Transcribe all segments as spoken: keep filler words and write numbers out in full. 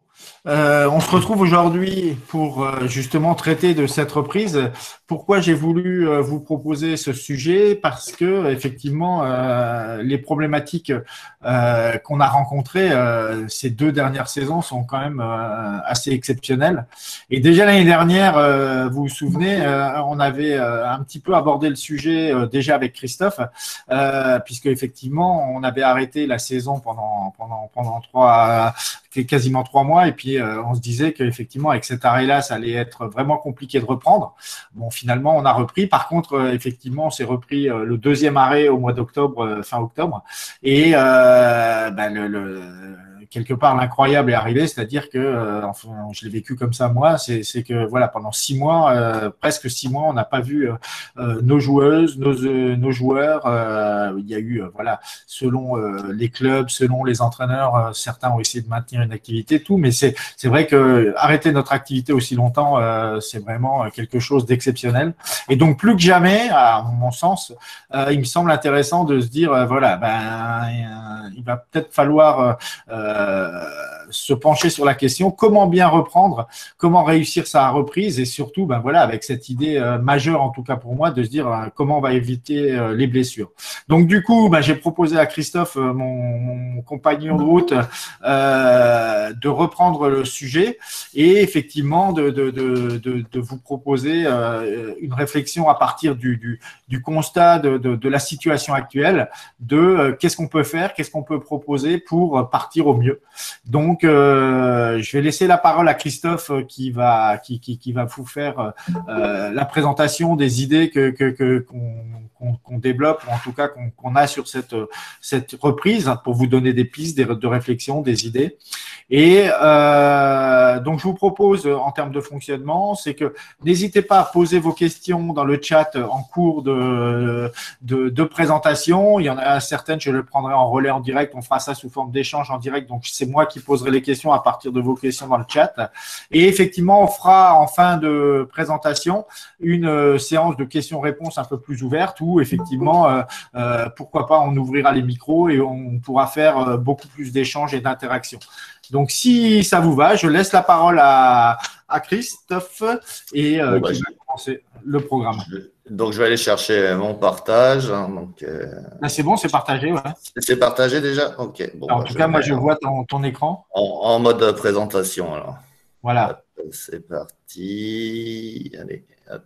Euh, on se retrouve aujourd'hui pour euh, justement traiter de cette reprise. Pourquoi j'ai voulu euh, vous proposer ce sujet? Parce que effectivement, euh, les problématiques euh, qu'on a rencontrées euh, ces deux dernières saisons sont quand même euh, assez exceptionnelles. Et déjà l'année dernière, euh, vous vous souvenez, euh, on avait euh, un petit peu abordé le sujet euh, déjà avec Christophe, euh, puisque effectivement, on avait arrêté la saison pendant pendant pendant trois quasiment trois mois. Et puis, euh, on se disait qu'effectivement, avec cet arrêt-là, ça allait être vraiment compliqué de reprendre. Bon, finalement, on a repris. Par contre, euh, effectivement, on s'est repris euh, le deuxième arrêt au mois d'octobre, euh, fin octobre. Et euh, ben, le, le, quelque part, l'incroyable est arrivé, c'est-à-dire que, euh, enfin, je l'ai vécu comme ça, moi, c'est, c'est que, voilà, pendant six mois, euh, presque six mois, on n'a pas vu euh, nos joueuses, nos, euh, nos joueurs. Euh, il y a eu, euh, voilà, selon euh, les clubs, selon les entraîneurs, euh, certains ont essayé de maintenir une activité, tout, mais c'est c'est vrai que arrêter notre activité aussi longtemps, euh, c'est vraiment quelque chose d'exceptionnel. Et donc plus que jamais, à mon sens, euh, il me semble intéressant de se dire, euh, voilà, ben euh, il va peut-être falloir euh, se pencher sur la question comment bien reprendre, comment réussir sa reprise, et surtout, ben voilà, avec cette idée euh, majeure en tout cas pour moi, de se dire euh, comment on va éviter euh, les blessures. Donc du coup, ben, j'ai proposé à Christophe, euh, mon, mon compagnon de route, euh, de reprendre le sujet et effectivement de, de, de, de, de vous proposer euh, une réflexion à partir du, du, du constat de, de, de la situation actuelle, de euh, qu'est-ce qu'on peut faire, qu'est-ce qu'on peut proposer pour partir au mieux. Donc, euh, je vais laisser la parole à Christophe qui va, qui, qui, qui va vous faire euh, la présentation des idées que, que, que, qu'on, qu'on, qu'on développe, ou en tout cas qu'on, qu'on a sur cette, cette reprise, pour vous donner des pistes des, de réflexion, des idées. Et euh, donc, je vous propose, en termes de fonctionnement, c'est que n'hésitez pas à poser vos questions dans le chat en cours de, de, de présentation. Il y en a certaines, je le prendrai en relais en direct. On fera ça sous forme d'échange en direct. Donc, c'est moi qui poserai les questions à partir de vos questions dans le chat. Et effectivement, on fera en fin de présentation une séance de questions-réponses un peu plus ouverte où, effectivement, euh, euh, pourquoi pas, on ouvrira les micros et on pourra faire beaucoup plus d'échanges et d'interactions. Donc, si ça vous va, je laisse la parole à, à Christophe et euh, bon, bah, qui va commencer le programme. Je, donc, je vais aller chercher mon partage. Hein, donc, euh, Là, c'est bon, c'est partagé. Ouais. C'est partagé déjà? Ok. Bon, alors, en bah, tout cas, moi, je en, vois ton, ton écran. En, en mode présentation, alors. Voilà. C'est parti. Allez, hop.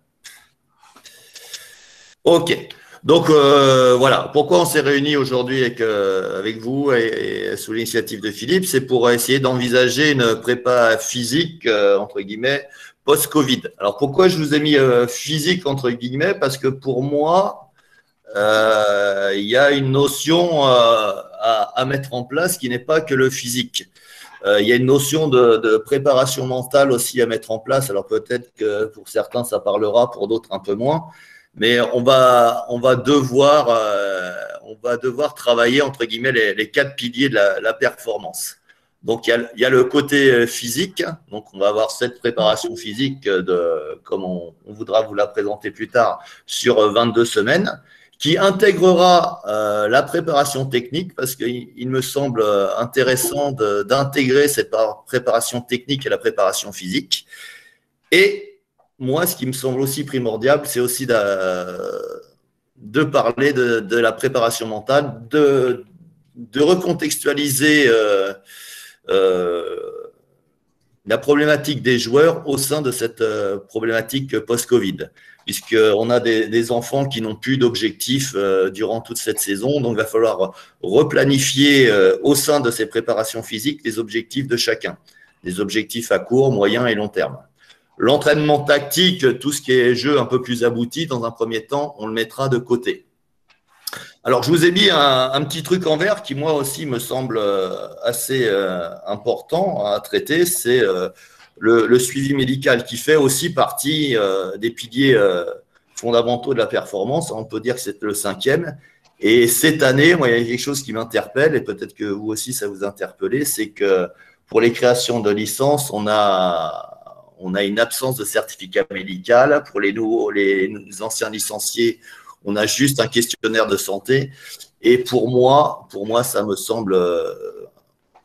Ok. Donc, euh, voilà, pourquoi on s'est réunis aujourd'hui avec, euh, avec vous et, et sous l'initiative de Philippe, c'est pour essayer d'envisager une prépa physique, euh, entre guillemets, post-Covid. Alors, pourquoi je vous ai mis euh, physique, entre guillemets? Parce que pour moi, euh, il y a une notion euh, à, à mettre en place qui n'est pas que le physique. Euh, il y a une notion de, de préparation mentale aussi à mettre en place. Alors, peut-être que pour certains, ça parlera, pour d'autres, un peu moins. Mais on va, on va devoir, euh, on va devoir travailler entre guillemets les, les quatre piliers de la, la performance. Donc il y, a, il y a le côté physique. Donc on va avoir cette préparation physique de, comme on, on voudra vous la présenter plus tard, sur vingt-deux semaines, qui intégrera euh, la préparation technique parce qu'il il me semble intéressant de, d'intégrer cette préparation technique et la préparation physique. Et moi, ce qui me semble aussi primordial, c'est aussi de, de parler de, de la préparation mentale, de, de recontextualiser euh, euh, la problématique des joueurs au sein de cette euh, problématique post-Covid, puisqu'on a des, des enfants qui n'ont plus d'objectifs euh, durant toute cette saison, donc il va falloir replanifier euh, au sein de ces préparations physiques les objectifs de chacun, des objectifs à court, moyen et long terme. L'entraînement tactique, tout ce qui est jeu un peu plus abouti, dans un premier temps, on le mettra de côté. Alors, je vous ai mis un, un petit truc en vert qui, moi aussi, me semble assez euh, important à traiter, c'est euh, le, le suivi médical qui fait aussi partie euh, des piliers euh, fondamentaux de la performance. On peut dire que c'est le cinquième. Et cette année, moi, il y a quelque chose qui m'interpelle, et peut-être que vous aussi, ça vous a interpellé, c'est que pour les créations de licences, on a... On a une absence de certificat médical. Pour les, nouveaux, les anciens licenciés, on a juste un questionnaire de santé. Et pour moi, pour moi ça me semble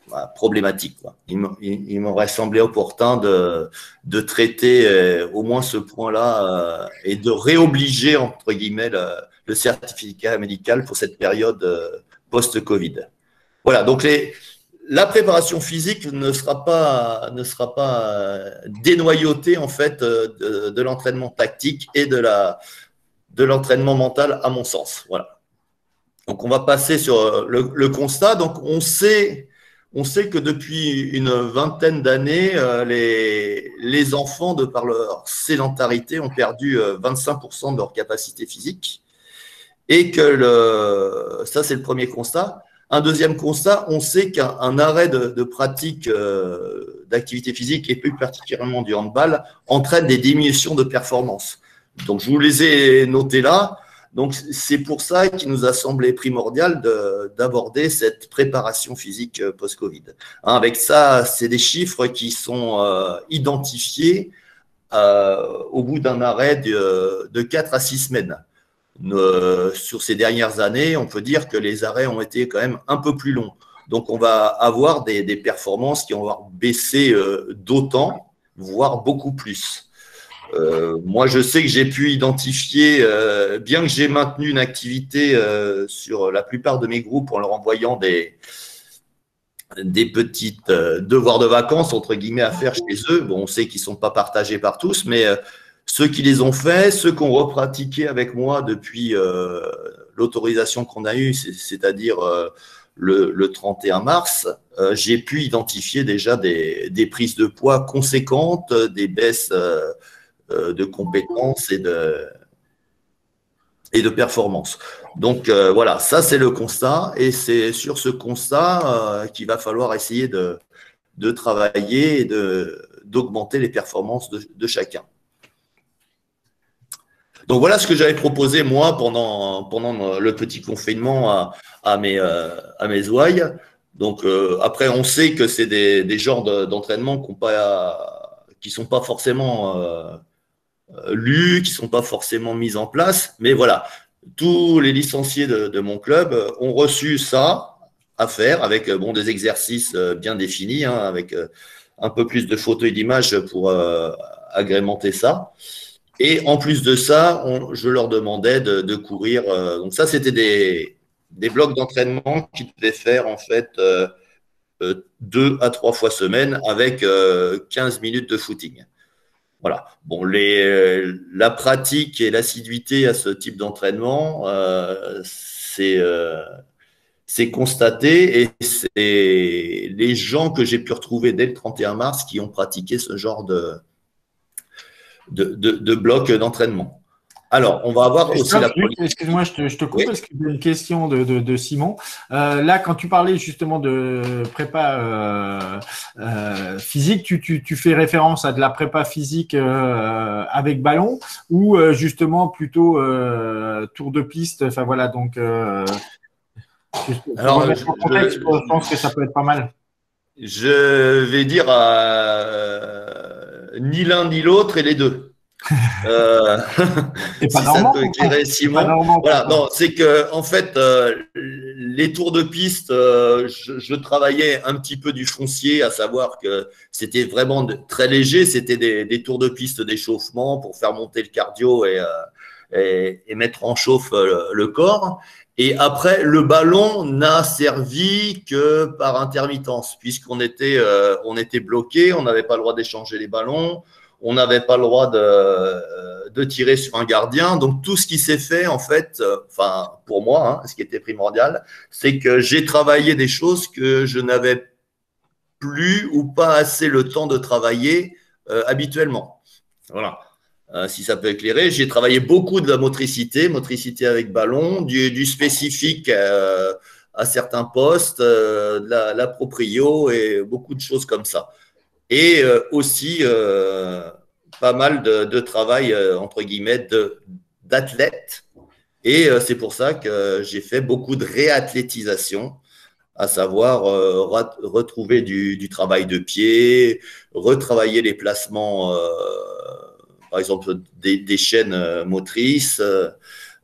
voilà, problématique, quoi. Il m'aurait semblé opportun de, de traiter euh, au moins ce point-là euh, et de réobliger, entre guillemets, le, le certificat médical pour cette période euh, post-Covid. Voilà, donc les, la préparation physique ne sera pas, ne sera pas dénoyautée en fait de, de l'entraînement tactique et de la, de l'entraînement mental, à mon sens. Voilà. Donc, on va passer sur le, le constat. Donc, on sait, on sait que depuis une vingtaine d'années, euh, les, les enfants, de par leur sédentarité, ont perdu euh, vingt-cinq pour cent de leur capacité physique. Et que le, ça, c'est le premier constat. Un deuxième constat, on sait qu'un arrêt de, de pratique euh, d'activité physique, et plus particulièrement du handball, entraîne des diminutions de performance. Donc, je vous les ai notés là. Donc, c'est pour ça qu'il nous a semblé primordial d'aborder cette préparation physique post-Covid. Hein, avec ça, c'est des chiffres qui sont euh, identifiés euh, au bout d'un arrêt de, de quatre à six semaines. Euh, sur ces dernières années, on peut dire que les arrêts ont été quand même un peu plus longs. Donc, on va avoir des, des performances qui vont baisser euh, d'autant, voire beaucoup plus. Euh, moi, je sais que j'ai pu identifier, euh, bien que j'ai maintenu une activité euh, sur la plupart de mes groupes en leur envoyant des, des petites euh, devoirs de vacances, entre guillemets, à faire chez eux. Bon, on sait qu'ils ne sont pas partagés par tous, mais euh, ceux qui les ont faits, ceux qui ont repratiqué avec moi depuis euh, l'autorisation qu'on a eue, c'est-à-dire euh, le, le trente et un mars, euh, j'ai pu identifier déjà des, des prises de poids conséquentes, des baisses euh, de compétences et de, et de performance. Donc, euh, voilà, ça, c'est le constat. Et c'est sur ce constat euh, qu'il va falloir essayer de, de travailler et d'augmenter les performances de, de chacun. Donc, voilà ce que j'avais proposé, moi, pendant, pendant le petit confinement à, à mes, euh, à mes ouailles. Donc, euh, après, on sait que c'est des, des genres d'entraînement qui ne sont pas forcément… Euh, lus, qui ne sont pas forcément mises en place. Mais voilà, tous les licenciés de, de mon club ont reçu ça à faire avec bon, des exercices bien définis, hein, avec un peu plus de photos et d'images pour euh, agrémenter ça. Et en plus de ça, on, je leur demandais de, de courir. Euh, donc ça, c'était des, des blocs d'entraînement qu'ils devaient faire en fait euh, euh, deux à trois fois semaine avec euh, quinze minutes de footing. Voilà. Bon, les, la pratique et l'assiduité à ce type d'entraînement, euh, c'est euh, constaté et c'est les gens que j'ai pu retrouver dès le trente et un mars qui ont pratiqué ce genre de, de, de, de bloc d'entraînement. Alors, on va avoir aussi la… Excuse-moi, je te, je te coupe, oui. Parce qu'il y a une question de, de, de Simon. Euh, là, quand tu parlais justement de prépa euh, euh, physique, tu, tu, tu fais référence à de la prépa physique euh, avec ballon ou euh, justement plutôt euh, tour de piste. Enfin voilà, donc. Euh, Alors, je, contexte, je, je pense que ça peut être pas mal. Je vais dire euh, ni l'un ni l'autre et les deux. Euh, c'est pas, si normal, Simon. Normand, voilà, non, c'est que en fait, euh, les tours de piste, euh, je, je travaillais un petit peu du foncier, à savoir que c'était vraiment de, très léger, c'était des, des tours de piste d'échauffement pour faire monter le cardio et, euh, et, et mettre en chauffe le, le corps. Et après, le ballon n'a servi que par intermittence, puisqu'on était, euh, on était bloqué, on n'avait pas le droit d'échanger les ballons. On n'avait pas le droit de, de tirer sur un gardien. Donc, tout ce qui s'est fait, en fait, euh, enfin, pour moi, hein, ce qui était primordial, c'est que j'ai travaillé des choses que je n'avais plus ou pas assez le temps de travailler euh, habituellement. Voilà. Euh, si ça peut éclairer, j'ai travaillé beaucoup de la motricité, motricité avec ballon, du, du spécifique euh, à certains postes, euh, de la, la proprio et beaucoup de choses comme ça. Et euh, aussi euh, pas mal de, de travail, euh, entre guillemets, d'athlète. Et euh, c'est pour ça que j'ai fait beaucoup de réathlétisation, à savoir euh, retrouver du, du travail de pied, retravailler les placements, euh, par exemple, des, des chaînes motrices, euh,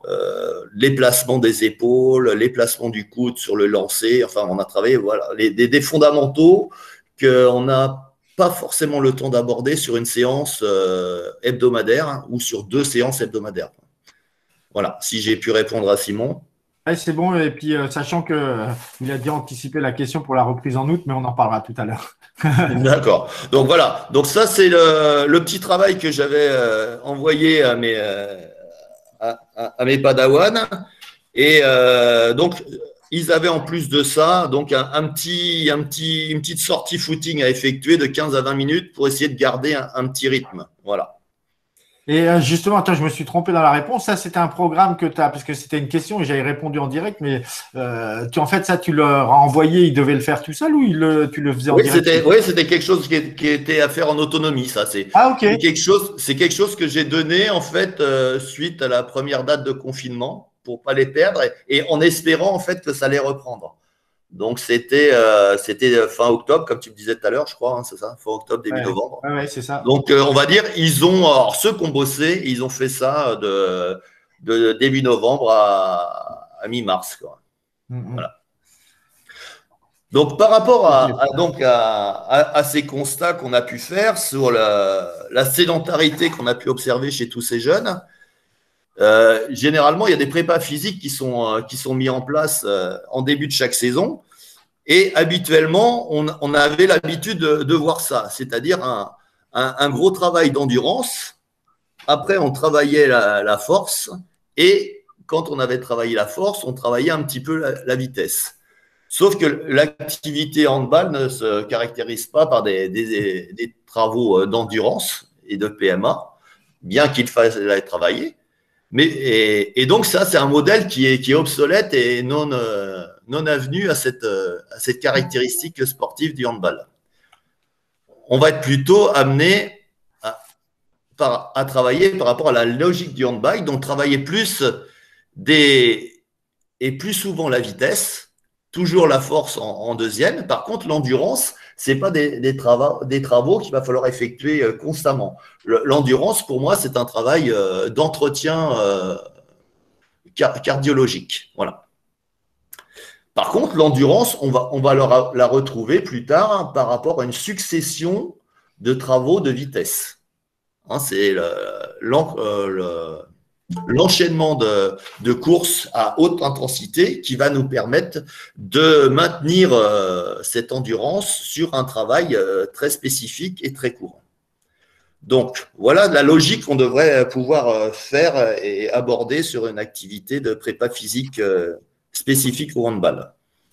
euh, les placements des épaules, les placements du coude sur le lancer. Enfin, on a travaillé voilà, les, des, des fondamentaux qu'on n'a pas forcément le temps d'aborder sur une séance euh, hebdomadaire hein, ou sur deux séances hebdomadaires. Voilà, si j'ai pu répondre à Simon. Ouais, c'est bon. Et puis, euh, sachant que euh, il a déjà anticipé la question pour la reprise en août, mais on en parlera tout à l'heure. D'accord. Donc voilà. Donc ça, c'est le, le petit travail que j'avais euh, envoyé à mes, euh, à, à, à mes padawans. Et euh, donc, ils avaient en plus de ça donc un, un petit, un petit, une petite sortie footing à effectuer de quinze à vingt minutes pour essayer de garder un, un petit rythme. Voilà. Et euh, justement, attends, je me suis trompé dans la réponse. Ça, c'était un programme que tu as, parce que c'était une question et j'avais répondu en direct, mais euh, tu, en fait, ça, tu leur as envoyé, ils devaient le faire tout seul ou il le, tu le faisais en Oui, direct? c'était, oui, c'était quelque chose qui, qui était à faire en autonomie, ça. C'est Ah, ok. c'est quelque chose, c'est quelque chose que j'ai donné en fait euh, suite à la première date de confinement pour pas les perdre et, et en espérant en fait que ça allait reprendre. Donc c'était euh, c'était fin octobre, comme tu me disais tout à l'heure, je crois, hein, c'est ça, fin octobre, début Ouais, novembre. ouais, ouais, c'est ça. Donc euh, on va dire, ils ont, alors ceux qui ont bossé, ils ont fait ça de, de début novembre à, à mi-mars, quoi. Mm, mm. Voilà. Donc, par rapport Ok. à, à- donc à, à- à ces constats qu'on a pu faire sur la, la sédentarité qu'on a pu observer chez tous ces jeunes, euh, généralement, il y a des prépas physiques qui sont, euh, qui sont mis en place euh, en début de chaque saison. Et habituellement, on, on avait l'habitude de, de voir ça, c'est-à-dire un, un- un gros travail d'endurance. Après, on travaillait la, la force. Et quand on avait travaillé la force, on travaillait un petit peu la, la vitesse. Sauf que l'activité handball ne se caractérise pas par des, des- des travaux euh, d'endurance et de P M A, bien qu'il faille travailler. Mais, et, et donc, ça, c'est un modèle qui est, qui est obsolète et non, euh, non avenu à cette, euh, à cette caractéristique sportive du handball. On va être plutôt amené à, par- à travailler par rapport à la logique du handball, donc travailler plus des, et plus souvent la vitesse, toujours la force en, en deuxième. Par contre, l'endurance, c'est pas des, des, travaux, des travaux qu'il va falloir effectuer euh, constamment. Le- L'endurance, pour moi, c'est un travail euh, d'entretien euh, car- cardiologique. Voilà. Par contre, l'endurance, on va, on va la, la retrouver plus tard hein, par rapport à une succession de travaux de vitesse. Hein, c'est le, l'en- euh, le, l'enchaînement de, de courses à haute intensité qui va nous permettre de maintenir euh, cette endurance sur un travail euh, très spécifique et très court. Donc, voilà la logique qu'on devrait pouvoir euh, faire et aborder sur une activité de prépa physique euh, spécifique au handball.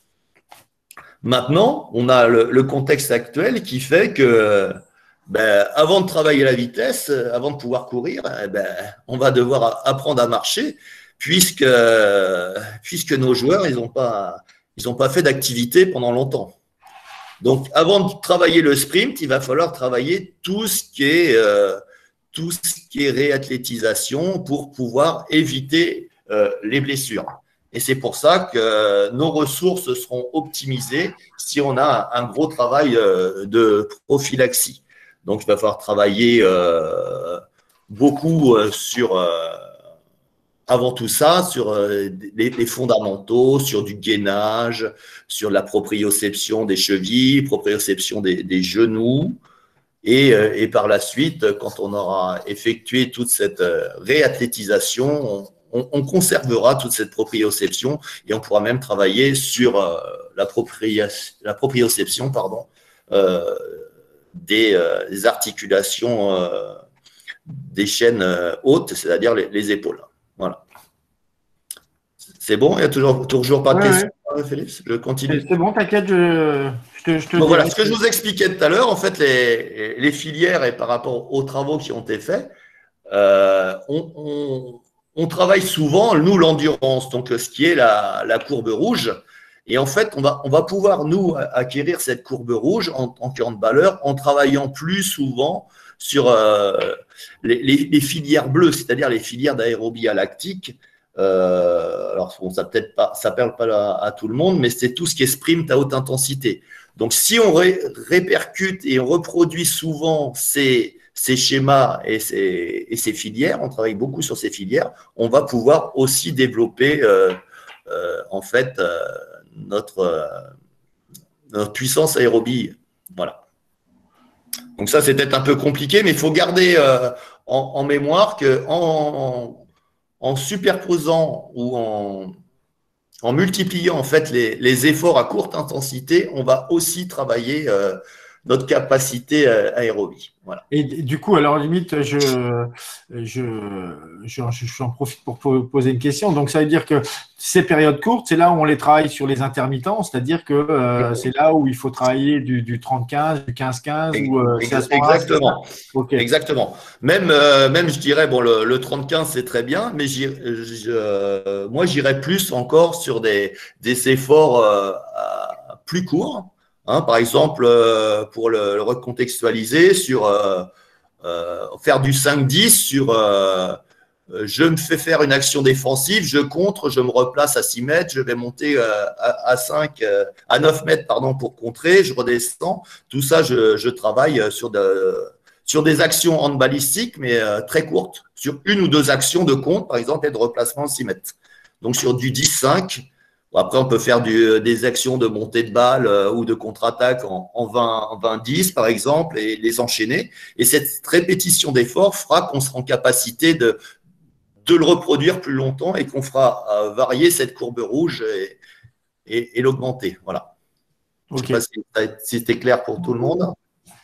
Maintenant, on a le, le contexte actuel qui fait que ben, avant de travailler la vitesse, avant de pouvoir courir, eh ben, on va devoir apprendre à marcher puisque, puisque nos joueurs, ils n'ont pas, ils ont pas fait d'activité pendant longtemps. Donc, avant de travailler le sprint, il va falloir travailler tout ce qui est, euh, tout ce qui est réathlétisation pour pouvoir éviter euh, les blessures. Et c'est pour ça que nos ressources seront optimisées si on a un gros travail euh, de prophylaxie. Donc, il va falloir travailler euh, beaucoup euh, sur, euh, avant tout ça, sur euh, les, les fondamentaux, sur du gainage, sur la proprioception des chevilles, proprioception des, des genoux. Et, euh, et par la suite, quand on aura effectué toute cette euh, réathlétisation, on, on, on conservera toute cette proprioception et on pourra même travailler sur euh, la, propria, la proprioception pardon, euh, des, euh, des articulations euh, des chaînes euh, hautes, c'est-à-dire les, les épaules. Voilà. C'est bon? Il n'y a toujours, toujours pas de Ouais, questions, ouais. Philippe? Je C'est continue. c'est bon, t'inquiète, je, je te, je te Donc voilà, dirai. ce que je vous expliquais tout à l'heure, en fait, les, les filières et par rapport aux travaux qui ont été faits, euh, on, on, on travaille souvent, nous, l'endurance, donc ce qui est la, la courbe rouge. Et en fait, on va, on va pouvoir, nous, acquérir cette courbe rouge en tant qu'handballeur en travaillant plus souvent sur euh, les, les, les filières bleues, c'est-à-dire les filières d'aérobie lactique. Euh, alors, bon, ça peut-être pas, ça parle pas à, à tout le monde, mais c'est tout ce qui est sprint à haute intensité. Donc, si on ré, répercute et on reproduit souvent ces, ces schémas et ces, et ces filières, on travaille beaucoup sur ces filières, on va pouvoir aussi développer euh, euh, en fait euh, notre, euh, notre puissance aérobie. Voilà. Donc ça, c'est peut-être un peu compliqué, mais il faut garder euh, en, en mémoire que en, en superposant ou en, en multipliant en fait les, les efforts à courte intensité, on va aussi travailler euh, notre capacité euh, aérobie. Voilà. Et du coup, alors limite, je, je, je, j'en profite pour poser une question. Donc, ça veut dire que ces périodes courtes, c'est là où on les travaille sur les intermittents, c'est-à-dire que euh, c'est là où il faut travailler du, du trente quinze, du quinze quinze, ou euh, c'est à ce moment-là, c'est ça ? Exactement. Ok. Exactement. Même, euh, même je dirais, bon, le, le trente quinze, c'est très bien, mais j'y- je- euh, moi, j'irais plus encore sur des, des efforts euh, à- plus courts. Hein, par exemple, euh, pour le, le recontextualiser, sur euh, euh, faire du cinq dix sur euh, euh, je me fais faire une action défensive, je contre, je me replace à six mètres, je vais monter euh, à, à cinq, euh, à neuf mètres pardon, pour contrer, je redescends. Tout ça, je, je travaille sur, de, sur des actions handballistiques, mais euh, très courtes, sur une ou deux actions de contre, par exemple, et de replacement à six mètres. Donc sur du dix cinq. Après, on peut faire du, des actions de montée de balle euh, ou de contre-attaque en, en vingt dix, par exemple, et les enchaîner. Et cette répétition d'efforts fera qu'on sera en capacité de, de le reproduire plus longtemps et qu'on fera euh, varier cette courbe rouge et, et, et l'augmenter. Voilà. Ok. Je ne sais pas si, si c'était clair pour tout le monde.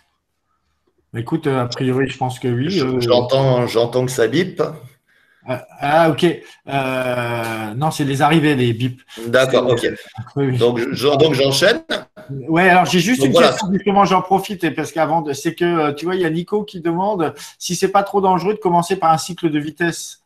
Écoute, a priori, je pense que oui. Euh, J'entends, j'entends que ça bip. ah, ah, ok. Euh, non, c'est les arrivées, les bips. D'accord, ok. Oui, oui. Donc, donc j'enchaîne. Ouais, alors j'ai juste Donc, une voilà. question, justement, j'en profite, et parce qu'avant, de- c'est que, euh, tu vois, il y a Nico qui demande si c'est pas trop dangereux de commencer par un cycle de vitesse.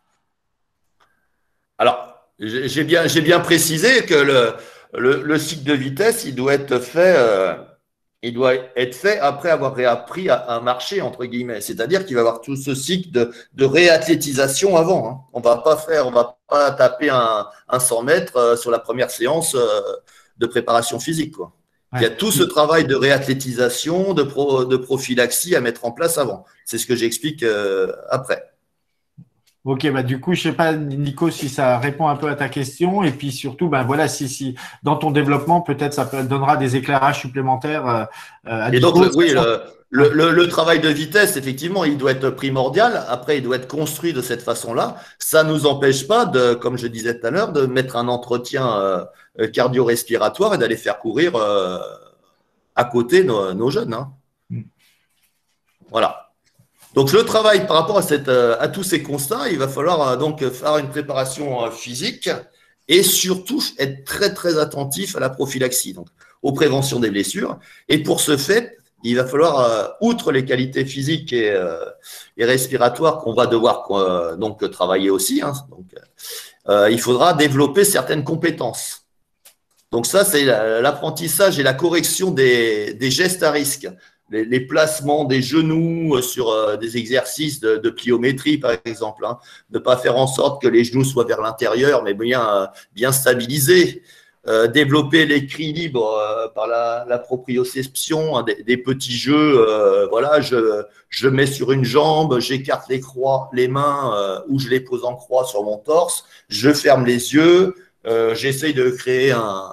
Alors, j'ai j'ai bien, j'ai bien précisé que le, le, le cycle de vitesse, il doit être fait, euh, il doit être fait après avoir réappris à, à marcher, entre guillemets. C'est-à-dire qu'il va y avoir tout ce cycle de, de réathlétisation avant. Hein. On va pas faire, on va pas taper un, un cent mètres euh, sur la première séance euh, de préparation physique, quoi. Il y a Ouais. tout ce travail de réathlétisation, de, pro, de prophylaxie à mettre en place avant. C'est ce que j'explique euh, après. Ok, bah du coup, je sais pas, Nico, si ça répond un peu à ta question, et puis surtout, ben voilà, si, si dans ton développement, peut-être ça peut- donnera des éclairages supplémentaires euh, euh, à Et donc, Nico. le- oui, le, Ouais. le, le- le travail de vitesse, effectivement, il doit être primordial. Après, il doit être construit de cette façon-là. Ça ne nous empêche pas, de, comme je disais tout à l'heure, de mettre un entretien euh, cardio-respiratoire et d'aller faire courir euh, à côté nos, nos jeunes. Hein. Voilà. Donc, le travail par rapport à, cette, euh, à tous ces constats, il va falloir euh, donc faire une préparation euh, physique et surtout être très, très attentif à la prophylaxie, donc aux préventions des blessures. Et pour ce fait, il va falloir, euh, outre les qualités physiques et, euh, et respiratoires qu'on va devoir euh, donc travailler aussi, hein, donc, euh, il faudra développer certaines compétences. Donc ça, c'est l'apprentissage et la correction des, des gestes à risque. Les, les placements des genoux sur euh, des exercices de, de pliométrie, par exemple. Hein. Ne pas faire en sorte que les genoux soient vers l'intérieur, mais bien, euh, bien stabilisés. Euh, développer l'équilibre euh, par la, la proprioception, hein, des, des petits jeux. Euh, voilà, je, je mets sur une jambe, j'écarte les croix, les mains, euh, ou je les pose en croix sur mon torse. Je ferme les yeux. Euh, j'essaye de créer un,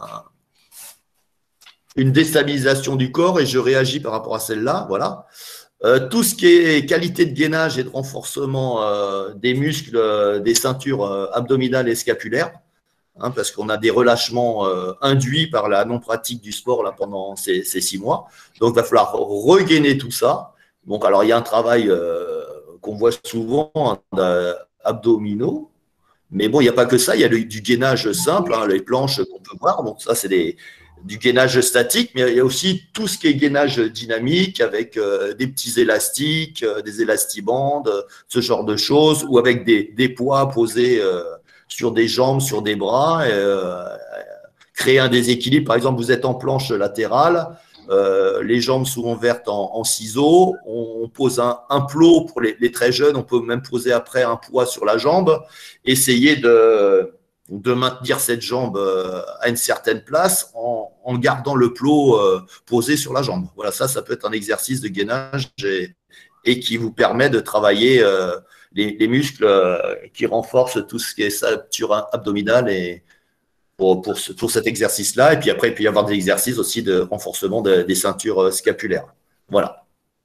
une déstabilisation du corps et je réagis par rapport à celle-là. Voilà. Euh, tout ce qui est qualité de gainage et de renforcement euh, des muscles, euh, des ceintures euh, abdominales et scapulaires, hein, parce qu'on a des relâchements euh, induits par la non-pratique du sport là, pendant ces, ces six mois. Donc, il va falloir regainer tout ça. Donc, alors, il y a un travail euh, qu'on voit souvent hein, abdominaux. Mais bon, il n'y a pas que ça, il y a le, du gainage simple, hein, les planches qu'on peut voir. Donc, ça, c'est des, du gainage statique, mais il y a aussi tout ce qui est gainage dynamique avec euh, des petits élastiques, euh, des élastibandes, euh, ce genre de choses, ou avec des, des poids posés euh, sur des jambes, sur des bras, et, euh, créer un déséquilibre. Par exemple, vous êtes en planche latérale, euh, les jambes sont ouvertes en, en ciseaux, on, on pose un, un plot pour les, les très jeunes, on peut même poser après un poids sur la jambe, essayer de, de maintenir cette jambe euh, à une certaine place en, en gardant le plot euh, posé sur la jambe. Voilà, ça, ça peut être un exercice de gainage et, et qui vous permet de travailler euh, les, les muscles euh, qui renforcent tout ce qui est ceinture abdominale et pour, pour, ce, pour cet exercice-là. Et puis après, il peut y avoir des exercices aussi de renforcement de, des ceintures scapulaires. Voilà.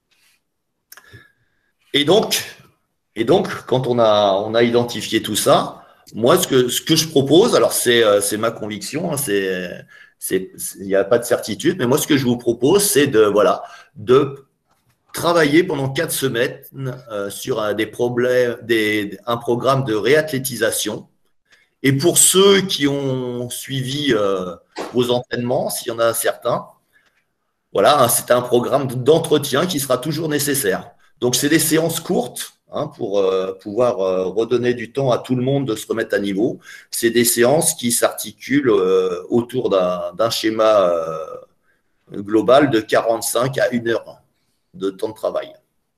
Et donc, et donc quand on a, on a identifié tout ça, moi, ce que, ce que je propose, alors c'est c'est ma conviction, hein, c'est il n'y a pas de certitude, mais moi, ce que je vous propose, c'est de, voilà, de travailler pendant quatre semaines euh, sur un, des problèmes, des, un programme de réathlétisation. Et pour ceux qui ont suivi euh, vos entraînements, s'il y en a certains, voilà, c'est un programme d'entretien qui sera toujours nécessaire. Donc, c'est des séances courtes hein, pour euh, pouvoir euh, redonner du temps à tout le monde de se remettre à niveau. C'est des séances qui s'articulent euh, autour d'un schéma euh, global de quarante-cinq à une heure de temps de travail.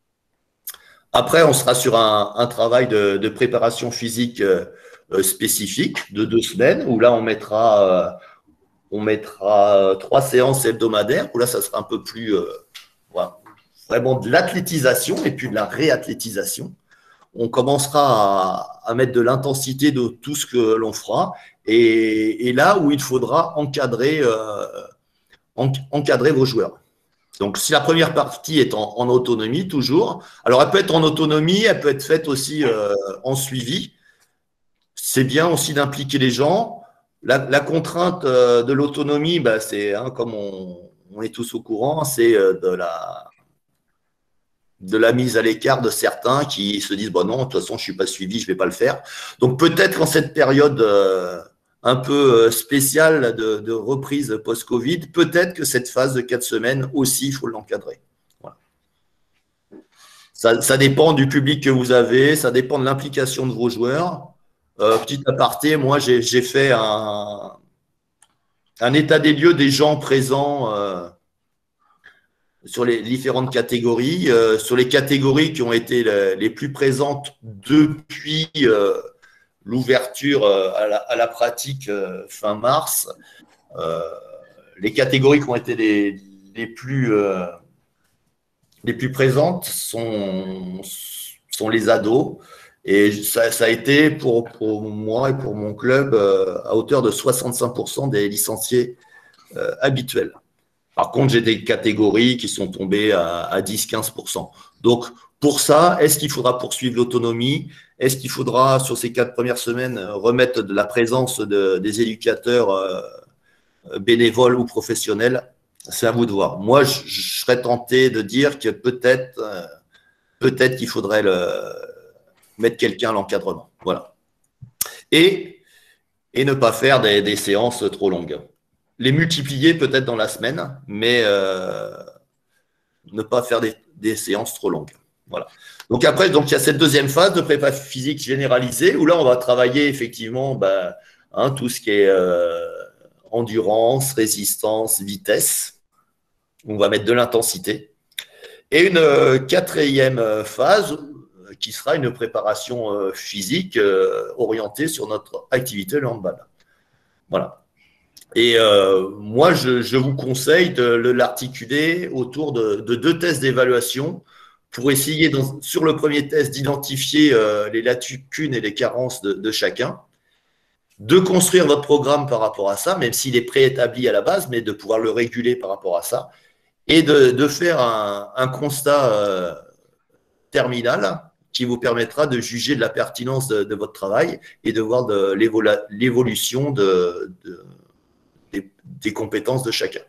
Après, on sera sur un, un travail de, de préparation physique euh, spécifique de deux semaines, où là, on mettra, euh, on mettra trois séances hebdomadaires, où là, ça sera un peu plus euh, voilà, vraiment de l'athlétisation et puis de la réathlétisation. On commencera à, à mettre de l'intensité de tout ce que l'on fera, et, et là où il faudra encadrer, euh, en, encadrer vos joueurs. Donc, si la première partie est en, en autonomie, toujours, alors elle peut être en autonomie, elle peut être faite aussi euh, en suivi. C'est bien aussi d'impliquer les gens. La, la contrainte euh, de l'autonomie, bah, c'est, hein, comme on, on est tous au courant, c'est euh, de la, de la mise à l'écart de certains qui se disent, bon non, de toute façon, je ne suis pas suivi, je ne vais pas le faire. Donc, peut-être en cette période euh, un peu spéciale de, de reprise post-Covid, peut-être que cette phase de quatre semaines aussi, il faut l'encadrer. Voilà. Ça, ça dépend du public que vous avez, ça dépend de l'implication de vos joueurs. Euh, petit aparté, moi, j'ai fait un, un état des lieux des gens présents euh, sur les différentes catégories, euh, sur les catégories qui ont été les, les plus présentes depuis euh, l'ouverture euh, à, à la pratique euh, fin mars. Euh, les catégories qui ont été les, les, plus, euh, les plus présentes sont, sont les ados. Et ça, ça a été pour, pour moi et pour mon club euh, à hauteur de soixante-cinq pour cent des licenciés euh, habituels. Par contre, j'ai des catégories qui sont tombées à, à dix à quinze pour cent. Donc, pour ça, est-ce qu'il faudra poursuivre l'autonomie? Est-ce qu'il faudra, sur ces quatre premières semaines, remettre de la présence de, des éducateurs euh, bénévoles ou professionnels? C'est à vous de voir. Moi, je, je serais tenté de dire que peut-être euh, peut-être qu'il faudrait le, mettre quelqu'un à l'encadrement. Voilà. Et, et ne pas faire des, des séances trop longues. Les multiplier peut-être dans la semaine, mais euh, ne pas faire des, des séances trop longues. Voilà. Donc après, donc il y a cette deuxième phase de prépa physique généralisée où là, on va travailler effectivement ben, hein, tout ce qui est euh, endurance, résistance, vitesse. On va mettre de l'intensité. Et une euh, quatrième phase euh, qui sera une préparation euh, physique euh, orientée sur notre activité, le handball. Voilà. Et euh, moi, je, je vous conseille de l'articuler autour de, de deux tests d'évaluation pour essayer, dans, sur le premier test, d'identifier euh, les lacunes et les carences de, de chacun, de construire votre programme par rapport à ça, même s'il est préétabli à la base, mais de pouvoir le réguler par rapport à ça, et de, de faire un, un constat euh, terminal qui vous permettra de juger de la pertinence de, de votre travail et de voir de l'évolution de, de Des, des compétences de chacun.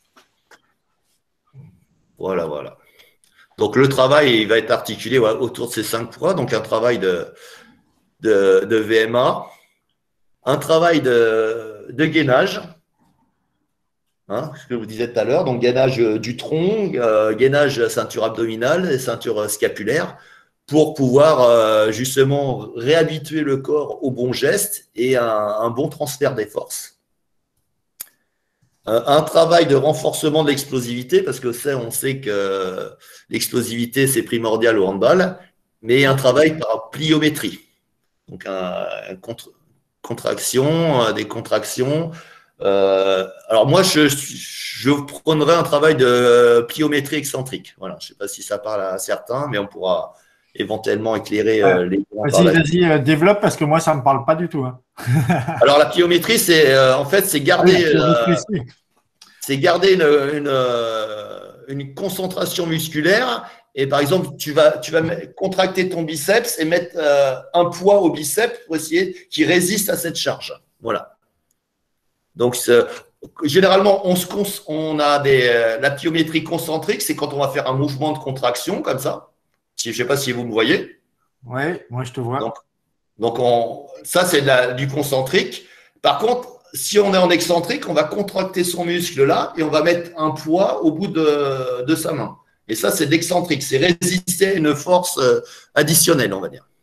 Voilà, voilà. Donc, le travail il va être articulé ouais, autour de ces cinq points. Donc, un travail de, de, de V M A, un travail de, de gainage, hein, ce que je vous disais tout à l'heure, donc gainage du tronc, euh, gainage ceinture abdominale et ceinture scapulaire, pour pouvoir euh, justement réhabituer le corps au bon geste et un, un bon transfert des forces. Un travail de renforcement de l'explosivité, parce que ça, on sait que l'explosivité, c'est primordial au handball, mais un travail par pliométrie. Donc, un, un contre, contraction, des contractions, Euh, alors moi, je, je prendrais un travail de pliométrie excentrique. Voilà, je ne sais pas si ça parle à certains, mais on pourra éventuellement éclairer Ouais. euh, les gens par Vas-y, là. vas-y, euh, développe parce que moi, ça me parle pas du tout, hein. Alors la pliométrie, c'est euh, en fait, c'est Ah oui, la garder, pliométrie, euh, si. c'est garder une, une, euh, une concentration musculaire. Et par exemple, tu vas, tu vas me- contracter ton biceps et mettre euh, un poids au biceps pour essayer qu'il résiste à cette charge. Voilà. Donc, généralement, on, se on a des, euh, la pliométrie concentrique, c'est quand on va faire un mouvement de contraction comme ça. Si, je ne sais pas si vous me voyez. Ouais, moi, je te Donc, vois. donc on, ça, c'est de la- du concentrique. Par contre, si on est en excentrique, on va contracter son muscle là et on va mettre un poids au bout de, de sa main. Et ça, c'est de l'excentrique. C'est résister à une force euh, additionnelle, on va dire.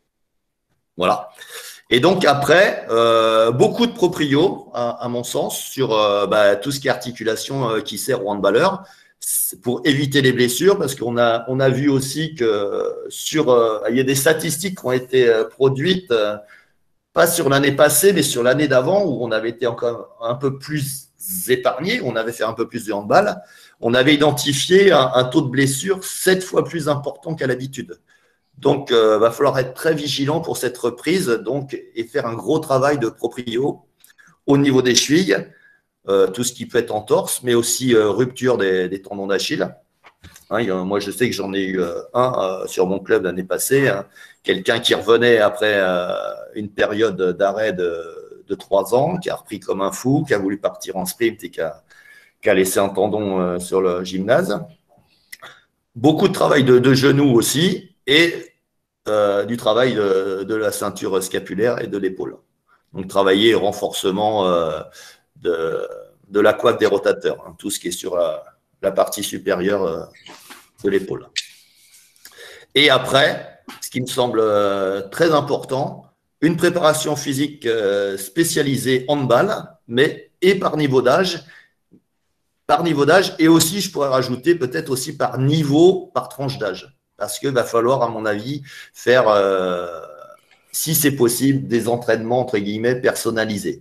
Voilà. Et donc après, euh, beaucoup de proprio, à, à mon sens, sur euh, bah, tout ce qui est articulation euh, qui sert au handballeur, pour éviter les blessures, parce qu'on a, on a vu aussi que sur, euh, il y a des statistiques qui ont été euh, produites, euh, pas sur l'année passée, mais sur l'année d'avant, où on avait été encore un peu plus épargné, on avait fait un peu plus de handball, on avait identifié un, un taux de blessure sept fois plus important qu'à l'habitude. Donc, il euh, va falloir être très vigilant pour cette reprise donc, et faire un gros travail de proprio au niveau des chevilles, euh, tout ce qui peut être entorse, mais aussi euh, rupture des, des tendons d'Achille. Hein, il y a, moi, je sais que j'en ai eu euh, un euh, sur mon club l'année passée, hein, quelqu'un qui revenait après euh, une période d'arrêt de, de trois ans, qui a repris comme un fou, qui a voulu partir en sprint et qui a, qui a laissé un tendon euh, sur le gymnase. Beaucoup de travail de, de genoux aussi et Euh, du travail de, de la ceinture scapulaire et de l'épaule. Donc, travailler renforcement euh, de, de la coiffe des rotateurs, hein, tout ce qui est sur la, la partie supérieure euh, de l'épaule. Et après, ce qui me semble euh, très important, une préparation physique euh, spécialisée handball, mais et par niveau d'âge, par niveau d'âge, et aussi, je pourrais rajouter peut-être aussi par niveau, par tranche d'âge. Parce qu'il va falloir, à mon avis, faire, euh, si c'est possible, des entraînements, entre guillemets, personnalisés.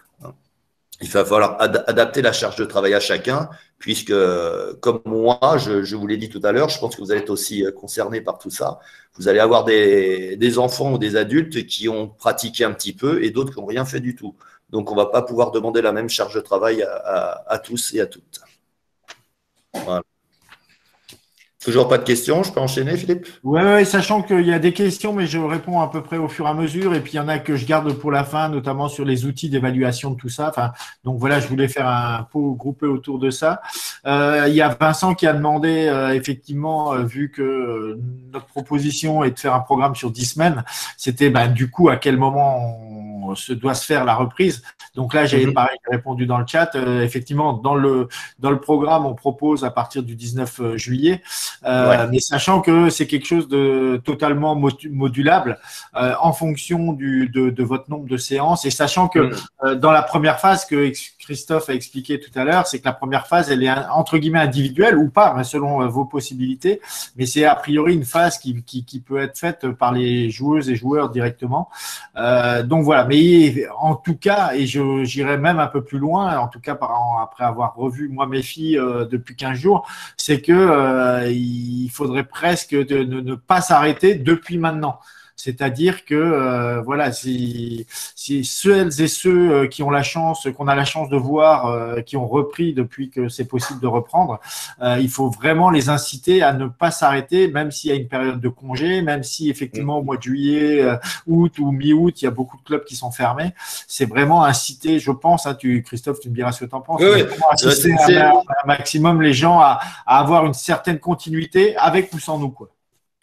Il va falloir ad adapter la charge de travail à chacun, puisque, comme moi, je, je vous l'ai dit tout à l'heure, je pense que vous allez être aussi concerné par tout ça. Vous allez avoir des, des enfants ou des adultes qui ont pratiqué un petit peu et d'autres qui n'ont rien fait du tout. Donc, on ne va pas pouvoir demander la même charge de travail à, à, à tous et à toutes. Voilà. Toujours pas de questions, je peux enchaîner, Philippe? Ouais, ouais, sachant qu'il y a des questions, mais je réponds à peu près au fur et à mesure. Et puis, il y en a que je garde pour la fin, notamment sur les outils d'évaluation de tout ça. Enfin, donc voilà, je voulais faire un pot groupé autour de ça. Euh, il y a Vincent qui a demandé, euh, effectivement, euh, vu que euh, notre proposition est de faire un programme sur dix semaines, c'était ben, du coup à quel moment on se doit se faire la reprise. Donc là, j'ai Mm-hmm. pareil répondu dans le chat. Euh, effectivement, dans le dans le programme, on propose à partir du dix-neuf juillet. Euh, ouais. Mais sachant que c'est quelque chose de totalement modulable euh, en fonction du, de, de votre nombre de séances et sachant que mmh. euh, dans la première phase que Christophe a expliqué tout à l'heure, c'est que la première phase, elle est entre guillemets individuelle ou pas, selon euh, vos possibilités, mais c'est a priori une phase qui, qui, qui peut être faite par les joueuses et joueurs directement. Euh, donc voilà, mais en tout cas, et je j'irai même un peu plus loin, en tout cas par, après avoir revu moi mes filles euh, depuis quinze jours, c'est que euh, il faudrait presque de, de ne pas s'arrêter depuis maintenant. C'est-à-dire que euh, voilà, si, si celles et ceux euh, qui ont la chance, qu'on a la chance de voir, euh, qui ont repris depuis que c'est possible de reprendre, euh, il faut vraiment les inciter à ne pas s'arrêter, même s'il y a une période de congé, même si effectivement au mois de juillet, euh, août ou mi-août, il y a beaucoup de clubs qui sont fermés. C'est vraiment inciter, je pense, hein, tu, Christophe, tu me diras ce que tu en penses, oui, inciter un, un maximum les gens à, à avoir une certaine continuité avec ou sans nous, quoi.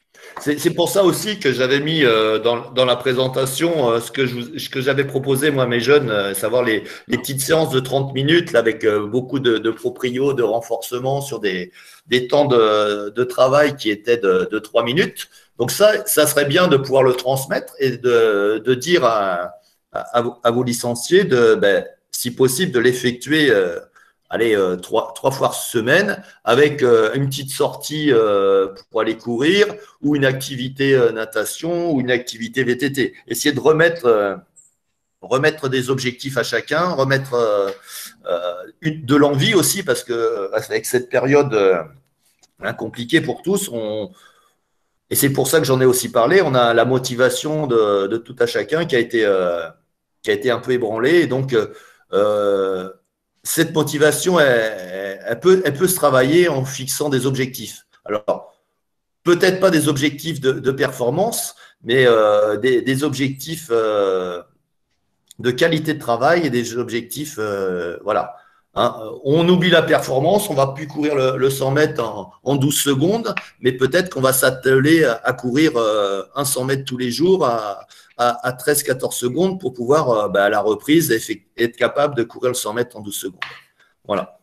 C'est pour ça aussi que j'avais mis euh, dans, dans la présentation euh, ce que je, ce que j'avais proposé moi à mes jeunes, euh, savoir les, les petites séances de trente minutes là, avec euh, beaucoup de, de proprio, de renforcement sur des, des temps de, de travail qui étaient de, de trois minutes. Donc ça, ça serait bien de pouvoir le transmettre et de, de dire à, à, à vos licenciés, de, ben, si possible, de l'effectuer euh, allez, euh, trois, trois fois semaine avec euh, une petite sortie euh, pour aller courir ou une activité euh, natation ou une activité V T T. Essayez de remettre, euh, remettre des objectifs à chacun, remettre euh, euh, une, de l'envie aussi, parce que avec cette période euh, hein, compliquée pour tous, on, et c'est pour ça que j'en ai aussi parlé, on a la motivation de, de tout à chacun qui a été, euh, qui a été un peu ébranlée. Et donc, euh, cette motivation, elle, elle, peut, elle peut se travailler en fixant des objectifs. Alors, peut-être pas des objectifs de, de performance, mais euh, des, des objectifs euh, de qualité de travail et des objectifs, euh, voilà. Hein, on oublie la performance, on va plus courir le, le cent mètres en, en douze secondes, mais peut-être qu'on va s'atteler à, à courir euh, un cent mètres tous les jours à, à, à treize quatorze secondes pour pouvoir, euh, bah, à la reprise, être capable de courir le cent mètres en douze secondes. Voilà.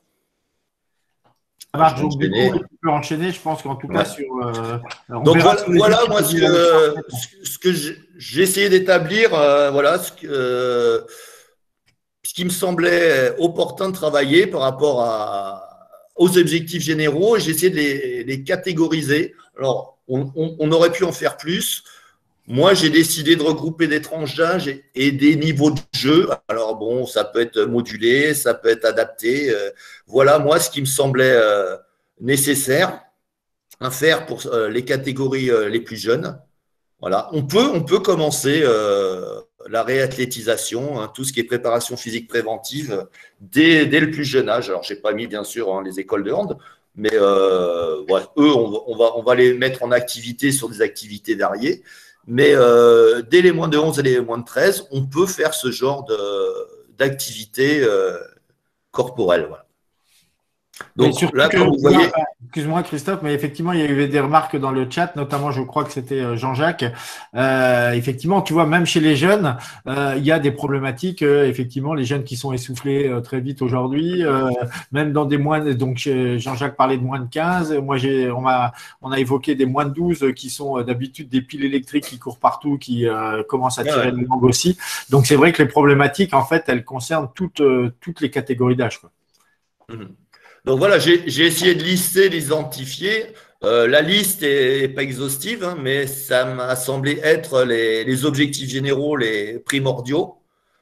Ça marche, donc du coup, tu peux enchaîner, je pense qu'en tout cas ouais. sur… Euh, donc voilà, voilà moi, ce que, ce que j'ai essayé d'établir, euh, voilà, ce que… Euh, ce qui me semblait opportun de travailler par rapport à, aux objectifs généraux, et j'ai essayé de les, les catégoriser. Alors, on, on, on aurait pu en faire plus. Moi, j'ai décidé de regrouper des tranches d'âge et, et des niveaux de jeu. Alors, bon, ça peut être modulé, ça peut être adapté. Euh, voilà, moi, ce qui me semblait euh, nécessaire à faire pour euh, les catégories euh, les plus jeunes. Voilà, on peut, on peut commencer euh, la réathlétisation, hein, tout ce qui est préparation physique préventive dès, dès le plus jeune âge. Alors, je n'ai pas mis bien sûr hein, les écoles de hand, mais euh, ouais, eux, on, on, va, on va les mettre en activité sur des activités variées. Mais euh, dès les moins de onze et les moins de treize, on peut faire ce genre d'activité euh, corporelle. Voilà. Donc là, comme vous voyez… Excuse-moi Christophe, mais effectivement, il y a eu des remarques dans le chat, notamment je crois que c'était Jean-Jacques. Euh, effectivement, tu vois, même chez les jeunes, euh, il y a des problématiques. Euh, effectivement, les jeunes qui sont essoufflés euh, très vite aujourd'hui, euh, même dans des moins… Donc Jean-Jacques parlait de moins de quinze. Moi, j'ai, on a, on a évoqué des moins de douze qui sont d'habitude des piles électriques qui courent partout, qui euh, commencent à tirer ouais. le langue aussi. Donc c'est vrai que les problématiques, en fait, elles concernent toutes, euh, toutes les catégories d'âge. Mmh. Donc voilà, j'ai essayé de lister, d'identifier. Euh, la liste n'est pas exhaustive, hein, mais ça m'a semblé être les, les objectifs généraux, les primordiaux.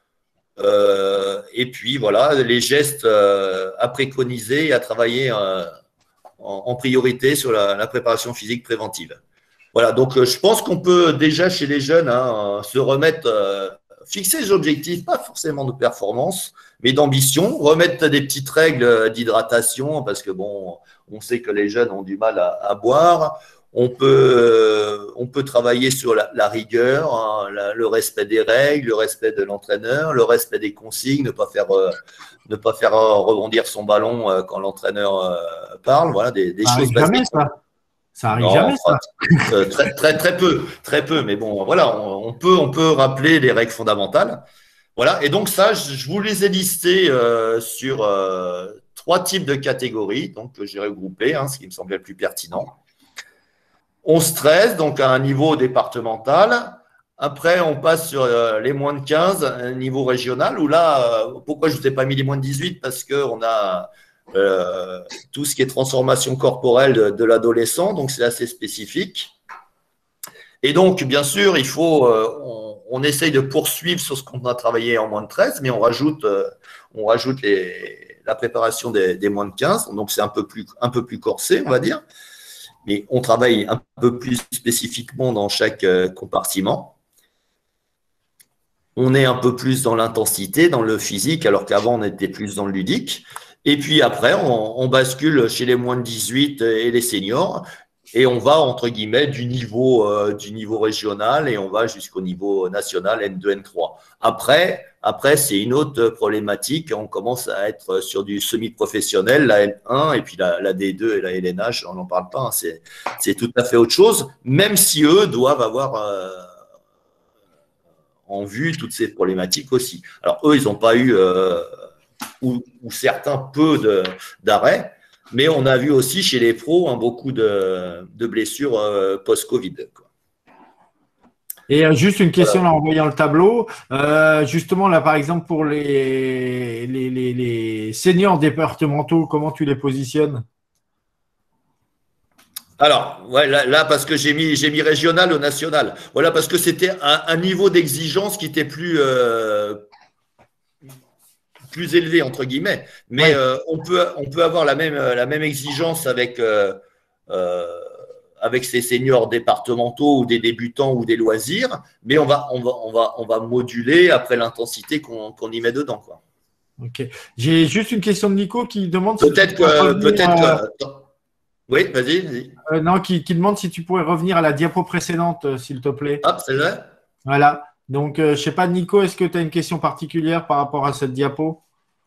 Euh, et puis voilà, les gestes euh, à préconiser et à travailler euh, en, en priorité sur la, la préparation physique préventive. Voilà, donc euh, je pense qu'on peut déjà chez les jeunes hein, se remettre, euh, fixer des objectifs, pas forcément de performance, mais d'ambition, remettre des petites règles d'hydratation, parce que bon, on sait que les jeunes ont du mal à, à boire. On peut, euh, on peut travailler sur la, la rigueur, hein, la, le respect des règles, le respect de l'entraîneur, le respect des consignes, ne pas faire, euh, ne pas faire euh, rebondir son ballon euh, quand l'entraîneur euh, parle. Voilà, des, des choses jamais, ça. Ça arrive non, jamais, ça. Euh, très, très, très peu, très peu. Mais bon, voilà, on, on peut, on peut rappeler les règles fondamentales. Voilà. Et donc ça, je, je vous les ai listés euh, sur euh, trois types de catégories, donc que j'ai regroupé, hein, ce qui me semblait le plus pertinent. onze treize, donc à un niveau départemental. Après, on passe sur euh, les moins de quinze, un niveau régional, où là, euh, pourquoi je ne vous ai pas mis les moins de dix-huit? Parce qu'on a euh, tout ce qui est transformation corporelle de, de l'adolescent, donc c'est assez spécifique. Et donc, bien sûr, il faut, euh, on, on essaye de poursuivre sur ce qu'on a travaillé en moins de treize, mais on rajoute, euh, on rajoute les, la préparation des, des moins de quinze, donc c'est un peu plus, un peu plus corsé, on va dire. Mais on travaille un peu plus spécifiquement dans chaque euh, compartiment. On est un peu plus dans l'intensité, dans le physique, alors qu'avant, on était plus dans le ludique. Et puis après, on, on bascule chez les moins de dix-huit et les seniors. Et on va, entre guillemets, du niveau, euh, du niveau régional et on va jusqu'au niveau national N deux, N trois. Après, après c'est une autre problématique. On commence à être sur du semi-professionnel, la N un et puis la, la D deux et la L N H, on n'en parle pas. Hein, c'est, c'est tout à fait autre chose, même si eux doivent avoir euh, en vue toutes ces problématiques aussi. Alors, eux, ils n'ont pas eu, euh, ou, ou certains, peu de, d'arrêts. Mais on a vu aussi chez les pros hein, beaucoup de, de blessures euh, post-Covid. Quoi. Et euh, juste une question voilà. Là, en voyant le tableau. Euh, justement, là, par exemple, pour les, les, les, les seniors départementaux, comment tu les positionnes? Alors, ouais, là, là parce que j'ai mis, j'ai mis régional au national. Voilà, parce que c'était un, un niveau d'exigence qui était plus, euh, plus élevé entre guillemets, mais Ouais. euh, on peut on peut avoir la même la même exigence avec euh, euh, avec ces seniors départementaux ou des débutants ou des loisirs, mais on va on va on va on va moduler après l'intensité qu'on qu'on y met dedans, quoi. Ok. J'ai juste une question de Nico qui demande si tu Peut-être pourrais que revenir. peut-être euh, que oui, vas-y, vas-y. euh, non, qui, qui demande si tu pourrais revenir à la diapo précédente, euh, s'il te plaît. Hop, c'est vrai. Voilà. Donc, euh, je sais pas, Nico, est-ce que tu as une question particulière par rapport à cette diapo?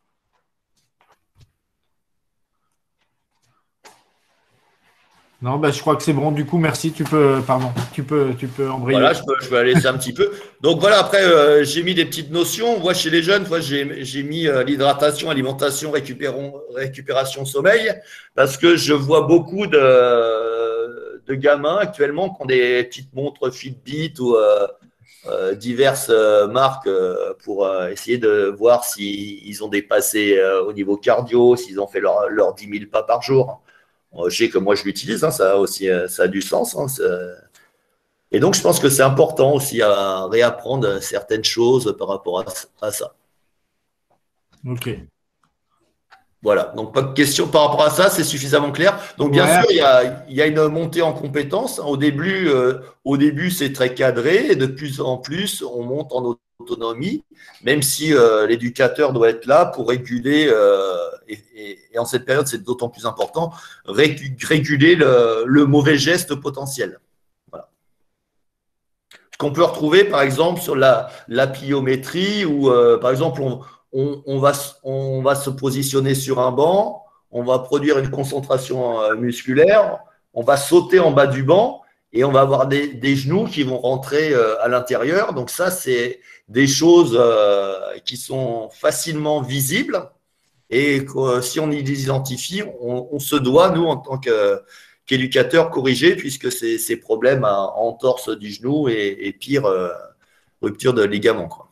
Non, bah, je crois que c'est bon. Du coup, merci. Tu peux, pardon, tu peux, tu peux embrayer. Voilà, je peux, je peux laisser un petit peu. Donc voilà, après, euh, j'ai mis des petites notions. Moi, chez les jeunes, moi, j'ai j'ai mis euh, l'hydratation, alimentation, récupération, récupération, sommeil, parce que je vois beaucoup de, de gamins actuellement qui ont des petites montres Fitbit ou euh, euh, diverses euh, marques euh, pour euh, essayer de voir s'ils ont dépassé euh, au niveau cardio, s'ils ont fait leurs leur dix mille pas par jour. Bon, je sais que moi, je l'utilise, hein, ça a aussi euh, ça a du sens. Hein, et donc, je pense que c'est important aussi à réapprendre certaines choses par rapport à, à ça. Ok. Voilà. Donc, pas de question par rapport à ça, c'est suffisamment clair. Donc, bien Ouais. sûr, il y a, il y a une montée en compétences. Au début, euh, au début, c'est très cadré et de plus en plus, on monte en autonomie, même si euh, l'éducateur doit être là pour réguler, euh, et, et, et en cette période, c'est d'autant plus important, réguler le, le mauvais geste potentiel. Voilà. Qu'on peut retrouver, par exemple, sur la, la pliométrie, où, euh, par exemple, on, on, on, va, on va se positionner sur un banc, on va produire une concentration euh, musculaire, on va sauter en bas du banc et on va avoir des, des genoux qui vont rentrer euh, à l'intérieur. Donc ça, c'est des choses euh, qui sont facilement visibles et que, euh, si on y les identifie, on, on se doit, nous, en tant que qu'éducateur corriger, puisque c'est ces problèmes à entorse du genou et, et pire, euh, rupture de ligament, quoi.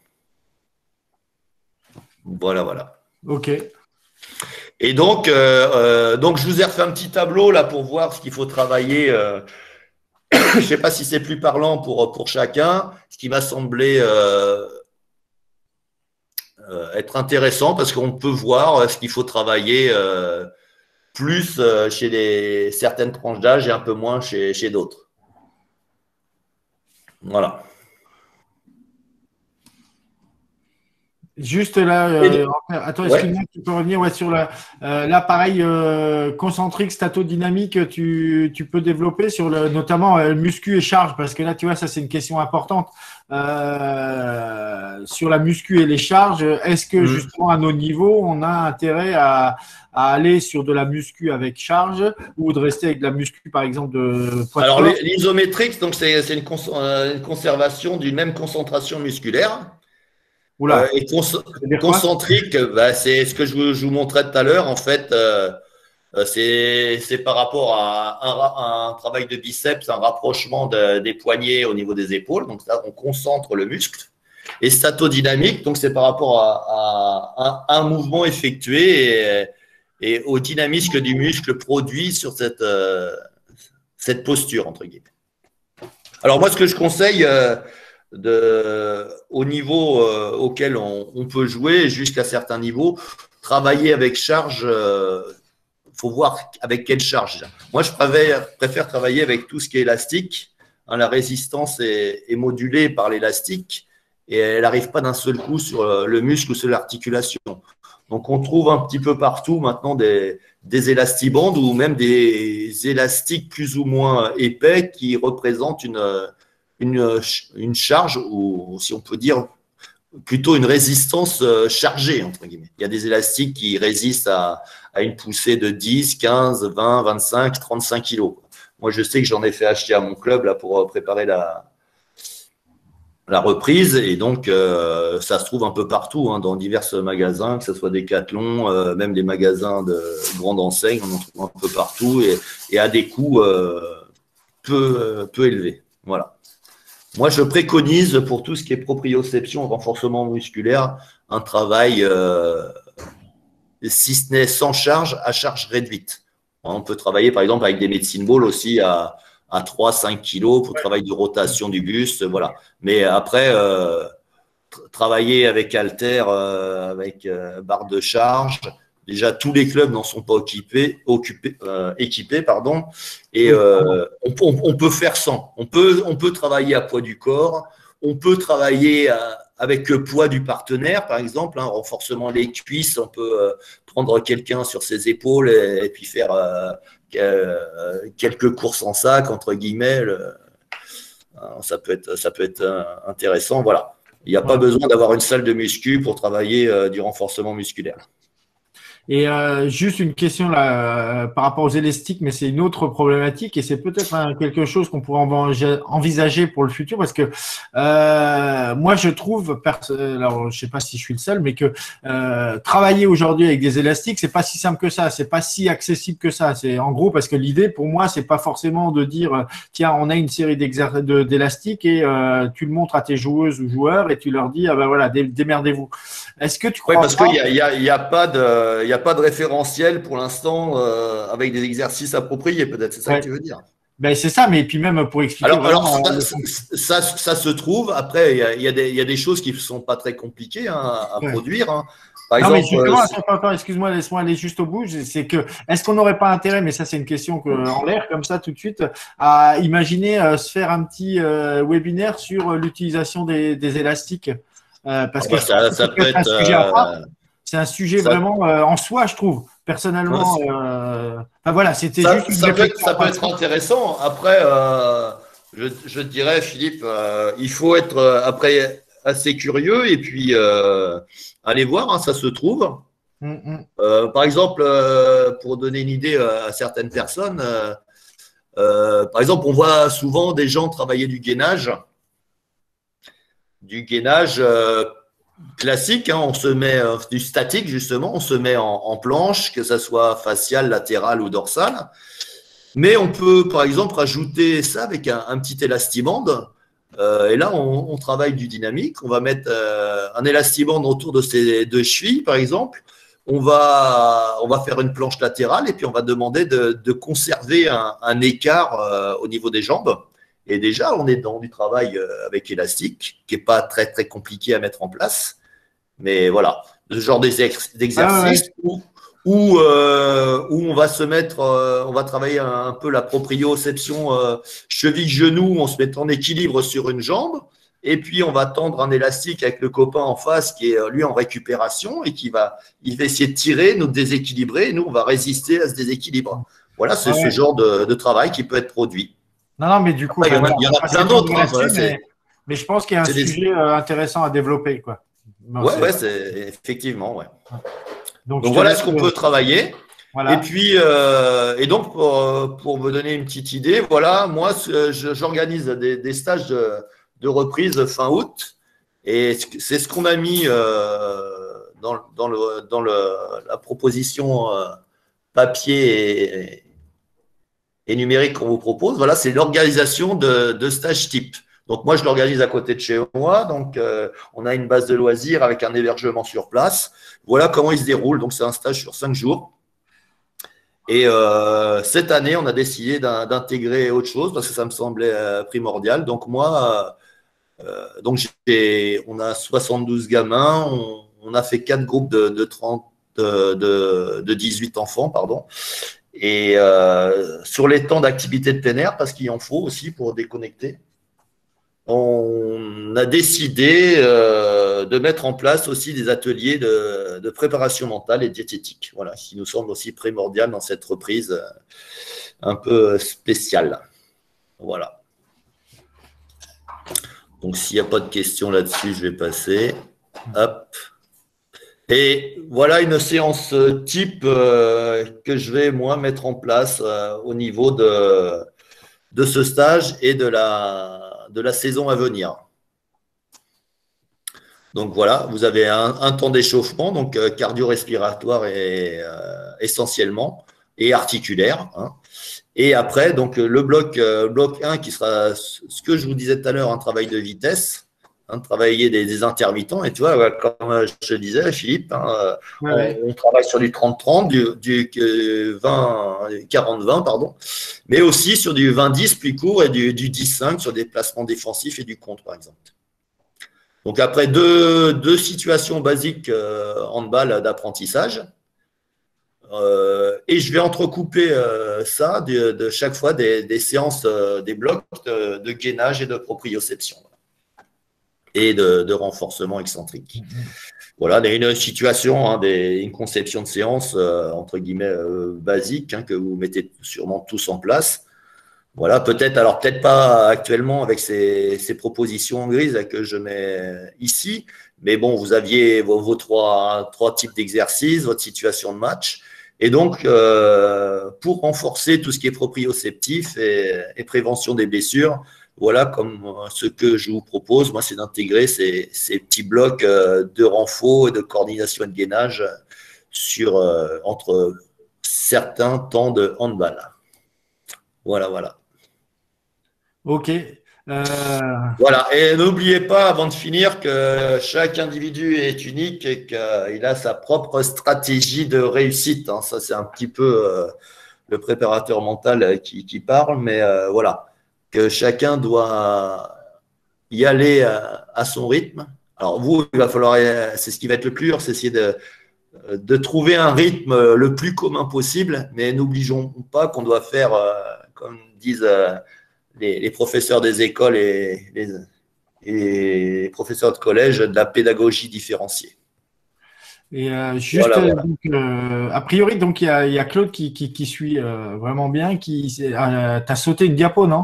Voilà, voilà. Ok. Et donc, euh, euh, donc, je vous ai refait un petit tableau là pour voir ce qu'il faut travailler. Euh, je ne sais pas si c'est plus parlant pour, pour chacun, ce qui m'a semblé euh, euh, être intéressant parce qu'on peut voir ce qu'il faut travailler euh, plus euh, chez les, certaines tranches d'âge et un peu moins chez, chez d'autres. Voilà. Juste là, Et, euh, attends, ouais. excuse-moi, tu peux revenir ouais, sur la, euh, l'appareil euh, concentrique statodynamique, tu, tu peux développer sur le, notamment euh, muscu et charge, parce que là, tu vois, ça c'est une question importante. Euh, sur la muscu et les charges, est-ce que Mmh. justement à nos niveaux, on a intérêt à, à aller sur de la muscu avec charge ou de rester avec de la muscu, par exemple, de poids de Alors, corps? l'isométrique, donc c'est c'est une, cons euh, une conservation d'une même concentration musculaire. Euh, Oula, et cons ça veut dire quoi? concentrique, bah, c'est ce que je vous, je vous montrais tout à l'heure. En fait, euh, c'est c'est par rapport à un, à un travail de biceps, un rapprochement de, des poignets au niveau des épaules. Donc, ça, on concentre le muscle. Et statodynamique, donc c'est par rapport à, à, à un mouvement effectué et, et au dynamisme du muscle produit sur cette, euh, cette posture, entre guillemets. Alors moi, ce que je conseille euh, de, au niveau euh, auquel on, on peut jouer, jusqu'à certains niveaux, travailler avec charge, il euh, faut voir avec quelle charge. Moi, je préfère, préfère travailler avec tout ce qui est élastique. Hein, la résistance est, est modulée par l'élastique et elle n'arrive pas d'un seul coup sur le muscle ou sur l'articulation. Donc, on trouve un petit peu partout maintenant des, des élastibandes ou même des élastiques plus ou moins épais qui représentent une, une, une charge ou, si on peut dire, plutôt une résistance chargée, entre guillemets. Il y a des élastiques qui résistent à, à une poussée de dix, quinze, vingt, vingt-cinq, trente-cinq kilos. Moi, je sais que j'en ai fait acheter à mon club là, pour préparer la, la reprise et donc euh, ça se trouve un peu partout hein, dans divers magasins, que ce soit Decathlon, euh, même des magasins de grande enseigne, on en trouve un peu partout et, et à des coûts euh, peu, peu élevés. Voilà. Moi, je préconise pour tout ce qui est proprioception, renforcement musculaire, un travail, euh, si ce n'est sans charge, à charge réduite. On peut travailler par exemple avec des medicine balls aussi à à trois à cinq kilos pour le travail de rotation du buste, voilà. Mais après, euh, tra travailler avec halter, euh, avec euh, barre de charge. Déjà, tous les clubs n'en sont pas occupés, occupés, euh, équipés, pardon. Et euh, on, on, on peut faire sans. On peut, on peut travailler à poids du corps. On peut travailler à, avec le poids du partenaire, par exemple, hein, renforcement des cuisses. On peut euh, prendre quelqu'un sur ses épaules et, et puis faire euh, euh, quelques courses en sac, entre guillemets. Le, ça peut être, ça peut être intéressant. Voilà. Il n'y a pas besoin d'avoir une salle de muscu pour travailler euh, du renforcement musculaire. Et euh, juste une question là, euh, par rapport aux élastiques, mais c'est une autre problématique et c'est peut-être hein, quelque chose qu'on pourrait envisager pour le futur parce que euh, moi je trouve, alors je sais pas si je suis le seul, mais que euh, travailler aujourd'hui avec des élastiques, c'est pas si simple que ça, c'est pas si accessible que ça. C'est en gros parce que l'idée pour moi c'est pas forcément de dire tiens on a une série d'élastiques et euh, tu le montres à tes joueuses ou joueurs et tu leur dis ah ben voilà démerdez-vous. Est-ce que tu crois Oui, parce qu'il n'y a, y a, y a pas de, y a pas de référentiel pour l'instant euh, avec des exercices appropriés, peut-être, c'est ça ouais. que tu veux dire. Ben, c'est ça, mais puis même pour expliquer. Alors, vraiment, alors ça, ça, ça, ça se trouve, après, il y a, y, a y a des choses qui ne sont pas très compliquées hein, à ouais. produire. Hein. Par non, exemple, mais justement, attends, attends, excuse-moi, laisse-moi aller juste au bout. C'est que, est-ce qu'on n'aurait pas intérêt, mais ça, c'est une question que, en l'air, comme ça, tout de suite, à imaginer euh, se faire un petit euh, webinaire sur l'utilisation des, des élastiques euh, parce ah, que ça, ça peut être un sujet à part. C'est un sujet ça, vraiment euh, en soi, je trouve. Personnellement, ouais, euh, enfin, voilà, c'était juste une ça peut être, ça peut être intéressant. Après, euh, je, je dirais, Philippe, euh, il faut être euh, après assez curieux et puis euh, aller voir, hein, ça se trouve. Mm -hmm. euh, par exemple, euh, pour donner une idée à certaines personnes, euh, euh, par exemple, on voit souvent des gens travailler du gainage, du gainage euh, classique, hein, on se met euh, du statique justement, on se met en, en planche, que ça soit faciale, latérale ou dorsale. Mais on peut, par exemple, rajouter ça avec un, un petit élastibande. Euh, et là, on, on travaille du dynamique. On va mettre euh, un élastibande autour de ces deux chevilles, par exemple. On va, on va faire une planche latérale et puis on va demander de, de conserver un, un écart euh, au niveau des jambes. Et déjà, on est dans du travail avec élastique, qui n'est pas très, très compliqué à mettre en place. Mais voilà, ce genre d'exercice ah ouais. où, où, euh, où on va se mettre, euh, on va travailler un, un peu la proprioception euh, cheville-genou, on se met en équilibre sur une jambe. Et puis, on va tendre un élastique avec le copain en face qui est, lui, en récupération et qui va, il va essayer de tirer, nous déséquilibrer. Et nous, on va résister à ce déséquilibre. Voilà, c'est ah ouais. ce genre de, de travail qui peut être produit. Non, non, mais du coup, Après, ben, il y en a, a plein d'autres. Hein, voilà, mais, mais je pense qu'il y a un sujet des... intéressant à développer. Quoi. Non, ouais, ouais, c'est effectivement, ouais. Donc, donc voilà ce qu'on peut travailler. Voilà. Et puis, euh, et donc, pour, pour me donner une petite idée, voilà, moi, j'organise des, des stages de, de reprise fin août. Et c'est ce qu'on a mis euh, dans, dans, le, dans le, la proposition euh, papier et, et numérique qu'on vous propose. Voilà, c'est l'organisation de, de stages type. Donc, moi, je l'organise à côté de chez moi. Donc, euh, on a une base de loisirs avec un hébergement sur place. Voilà comment il se déroule. Donc, c'est un stage sur cinq jours. Et euh, cette année, on a décidé d'intégrer autre chose parce que ça me semblait euh, primordial. Donc, moi, euh, donc on a soixante-douze gamins. On, on a fait quatre groupes de, de, trente, de, de, de dix-huit enfants, pardon. Et euh, sur les temps d'activité de plein air, parce qu'il en faut aussi pour déconnecter, on a décidé euh, de mettre en place aussi des ateliers de, de préparation mentale et diététique. Voilà, ce qui nous semble aussi primordial dans cette reprise un peu spéciale. Voilà. Donc, s'il n'y a pas de questions là-dessus, je vais passer. Hop. Et voilà une séance type euh, que je vais, moi, mettre en place euh, au niveau de, de ce stage et de la, de la saison à venir. Donc, voilà, vous avez un, un temps d'échauffement, donc euh, cardio-respiratoire et, euh, essentiellement, et articulaire. Hein. Et après, donc, le bloc, euh, bloc un qui sera ce que je vous disais tout à l'heure, un travail de vitesse. Hein, travailler des, des intermittents. Et tu vois, comme je te disais, Philippe, hein, ouais, on, ouais. on travaille sur du trente trente, du, du quarante vingt, pardon, mais aussi sur du vingt dix plus court et du, du dix cinq sur des placements défensifs et du contre, par exemple. Donc après deux, deux situations basiques euh, handball d'apprentissage. Euh, et je vais entrecouper euh, ça de, de chaque fois des, des séances, euh, des blocs de, de gainage et de proprioception et de, de renforcement excentrique. Voilà, une situation, hein, des, une conception de séance euh, entre guillemets euh, basique hein, que vous mettez sûrement tous en place. Voilà, peut-être, alors peut-être pas actuellement avec ces, ces propositions grises que je mets ici, mais bon, vous aviez vos, vos trois, trois types d'exercices, votre situation de match. Et donc, euh, pour renforcer tout ce qui est proprioceptif et, et prévention des blessures, voilà comme ce que je vous propose, moi, c'est d'intégrer ces, ces petits blocs de renfort et de coordination et de gainage sur, euh, entre certains temps de handball. Voilà, voilà. Ok. Euh... Voilà, et n'oubliez pas, avant de finir, que chaque individu est unique et qu'il a sa propre stratégie de réussite. Hein. Ça, c'est un petit peu euh, le préparateur mental qui, qui parle, mais euh, voilà, que chacun doit y aller à, à son rythme. Alors vous, il va falloir, c'est ce qui va être le plus dur, c'est essayer de, de trouver un rythme le plus commun possible, mais n'oublions pas qu'on doit faire, euh, comme disent euh, les, les professeurs des écoles et les, et les professeurs de collège, de la pédagogie différenciée. Et euh, juste, voilà, voilà. Donc, euh, a priori, donc il y a, il y a Claude qui, qui, qui suit euh, vraiment bien. Qui, euh, t'as sauté une diapo, non?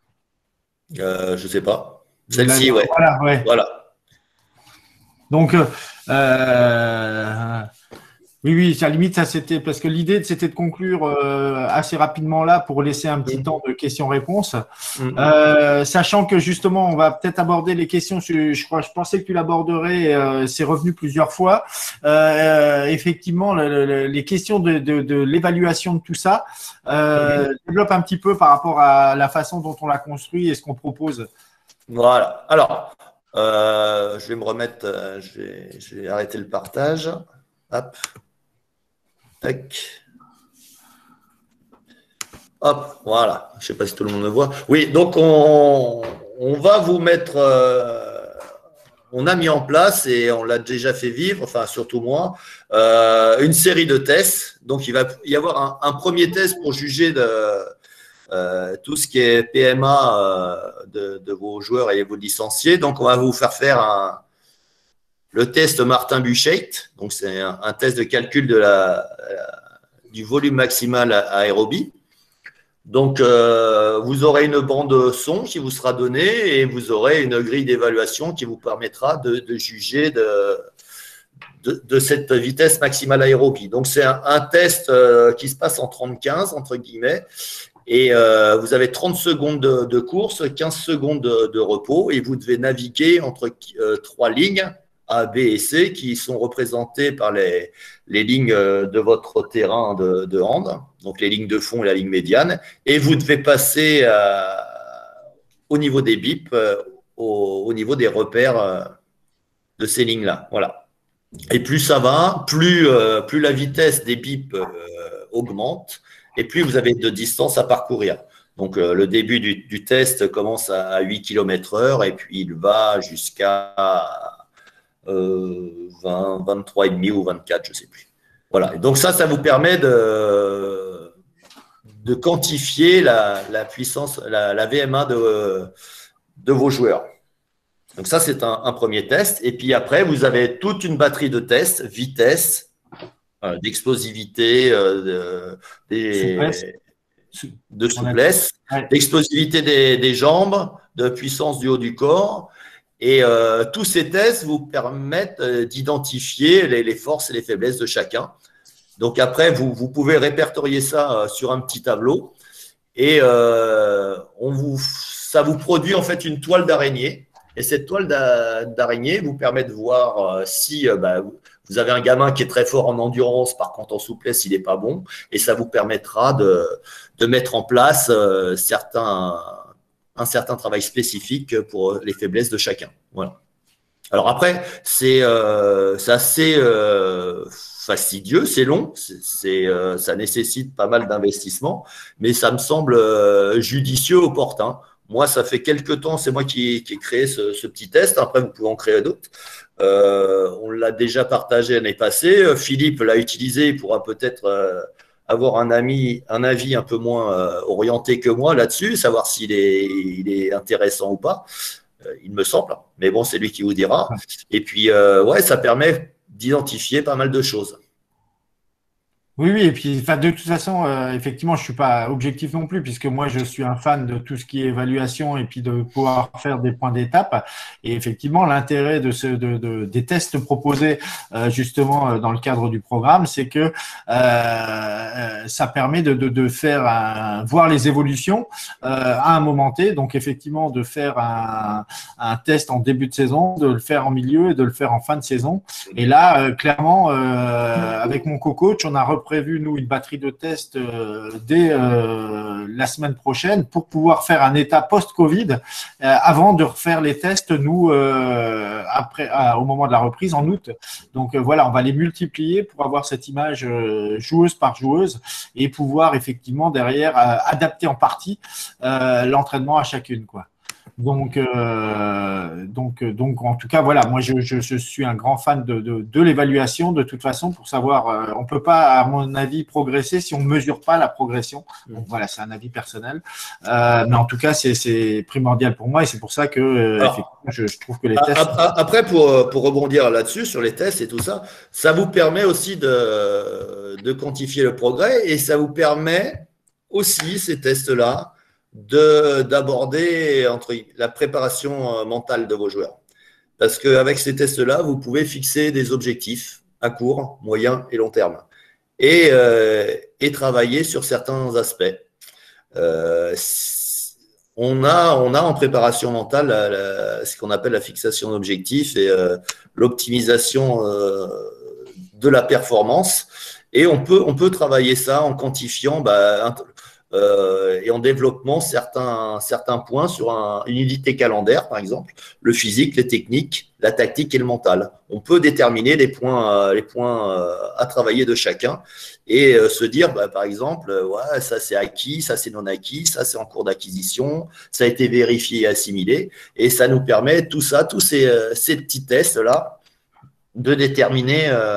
euh, Je sais pas. Celle-ci, ouais. Voilà, ouais. Voilà. Donc, euh, oui, oui, à la limite, ça c'était parce que l'idée c'était de conclure euh, assez rapidement là pour laisser un petit mmh. temps de questions-réponses. Mmh. Euh, sachant que justement, on va peut-être aborder les questions. Je, je crois, je pensais que tu l'aborderais. Euh, c'est revenu plusieurs fois. Euh, effectivement, le, le, les questions de, de, de l'évaluation de tout ça euh, mmh. développe un petit peu par rapport à la façon dont on l'a construit et ce qu'on propose. Voilà. Alors, euh, je vais me remettre. Euh, je, vais, je vais arrêter le partage. Hop. Tac. Hop, voilà. Je ne sais pas si tout le monde me voit. Oui, donc on, on va vous mettre. Euh, on a mis en place et on l'a déjà fait vivre, enfin surtout moi, euh, une série de tests. Donc il va y avoir un, un premier test pour juger de euh, tout ce qui est P M A euh, de, de vos joueurs et vos licenciés. Donc on va vous faire faire un, le test Martin Buchheit. Donc c'est un, un test de calcul de la, la du volume maximal aérobie. Donc, euh, vous aurez une bande son qui vous sera donnée et vous aurez une grille d'évaluation qui vous permettra de, de juger de, de, de cette vitesse maximale aérobie. Donc, c'est un, un test euh, qui se passe en trente quinze, entre guillemets, et euh, vous avez trente secondes de, de course, quinze secondes de, de repos et vous devez naviguer entre euh, trois lignes, A, B et C, qui sont représentées par les, les lignes de votre terrain de, de hand, donc les lignes de fond et la ligne médiane, et vous devez passer euh, au niveau des bips, euh, au, au niveau des repères euh, de ces lignes-là. Voilà. Et plus ça va, plus, euh, plus la vitesse des bips euh, augmente, et plus vous avez de distance à parcourir. Donc, euh, le début du, du test commence à huit kilomètres heure, et puis il va jusqu'à Euh, vingt, vingt-trois virgule cinq ou vingt-quatre, je ne sais plus. Voilà. Et donc ça, ça vous permet de, de quantifier la, la puissance, la, la V M A de, de vos joueurs. Donc ça, c'est un, un premier test. Et puis après, vous avez toute une batterie de tests, vitesse, euh, d'explosivité, euh, de, des, de souplesse, d'explosivité des, des jambes, de puissance du haut du corps. Et euh, tous ces tests vous permettent euh, d'identifier les, les forces et les faiblesses de chacun. Donc après, vous, vous pouvez répertorier ça euh, sur un petit tableau et euh, on vous, ça vous produit en fait une toile d'araignée. Et cette toile d'araignée vous permet de voir euh, si euh, bah, vous avez un gamin qui est très fort en endurance, par contre en souplesse, il n'est pas bon. Et ça vous permettra de, de mettre en place euh, certains… un certain travail spécifique pour les faiblesses de chacun. Voilà. Alors après, c'est euh, assez euh, fastidieux, c'est long, c'est euh, ça nécessite pas mal d'investissement, mais ça me semble euh, judicieux, opportun. Moi, ça fait quelques temps, c'est moi qui, qui ai créé ce, ce petit test. Après, vous pouvez en créer d'autres. Euh, on l'a déjà partagé l'année passée. Philippe l'a utilisé. Il pourra peut-être euh, avoir un, ami, un avis un peu moins euh, orienté que moi là-dessus, savoir s'il est, il est intéressant ou pas. Euh, il me semble. Mais bon, c'est lui qui vous dira. Et puis, euh, ouais, ça permet d'identifier pas mal de choses. Oui, oui, et puis enfin, de toute façon, euh, effectivement, je suis pas objectif non plus, puisque moi, je suis un fan de tout ce qui est évaluation et puis de pouvoir faire des points d'étape. Et effectivement, l'intérêt de ce, de, de, des tests proposés euh, justement euh, dans le cadre du programme, c'est que euh, ça permet de, de, de faire un, voir les évolutions euh, à un moment T. Donc, effectivement, de faire un, un test en début de saison, de le faire en milieu et de le faire en fin de saison. Et là, euh, clairement, euh, avec mon co-coach, on a prévu, nous, une batterie de tests euh, dès euh, la semaine prochaine pour pouvoir faire un état post-Covid euh, avant de refaire les tests, nous, euh, après, à, au moment de la reprise en août. Donc, euh, voilà, on va les multiplier pour avoir cette image euh, joueuse par joueuse et pouvoir effectivement derrière euh, adapter en partie euh, l'entraînement à chacune, quoi. Donc, euh, donc, donc, en tout cas, voilà, moi, je, je, je suis un grand fan de, de, de l'évaluation, de toute façon, pour savoir, euh, on peut pas, à mon avis, progresser si on ne mesure pas la progression. Donc, voilà, c'est un avis personnel. Euh, mais en tout cas, c'est primordial pour moi et c'est pour ça que, euh, Alors, effectivement, je, je trouve que les tests… après, pour, pour rebondir là-dessus, sur les tests et tout ça, ça vous permet aussi de, de quantifier le progrès et ça vous permet aussi, ces tests-là, d'aborder entre la préparation mentale de vos joueurs. Parce qu'avec ces tests-là, vous pouvez fixer des objectifs à court, moyen et long terme et, euh, et travailler sur certains aspects. Euh, on, a, on a en préparation mentale la, la, ce qu'on appelle la fixation d'objectifs et euh, l'optimisation euh, de la performance. Et on peut, on peut travailler ça en quantifiant bah, Euh, et en développement certains, certains points sur un, une unité calendaire, par exemple, le physique, les techniques, la tactique et le mental. On peut déterminer les points, euh, les points euh, à travailler de chacun et euh, se dire, bah, par exemple, euh, ouais, ça c'est acquis, ça c'est non acquis, ça c'est en cours d'acquisition, ça a été vérifié et assimilé. Et ça nous permet, tout ça, tous ces, euh, ces petits tests-là, de déterminer… Euh,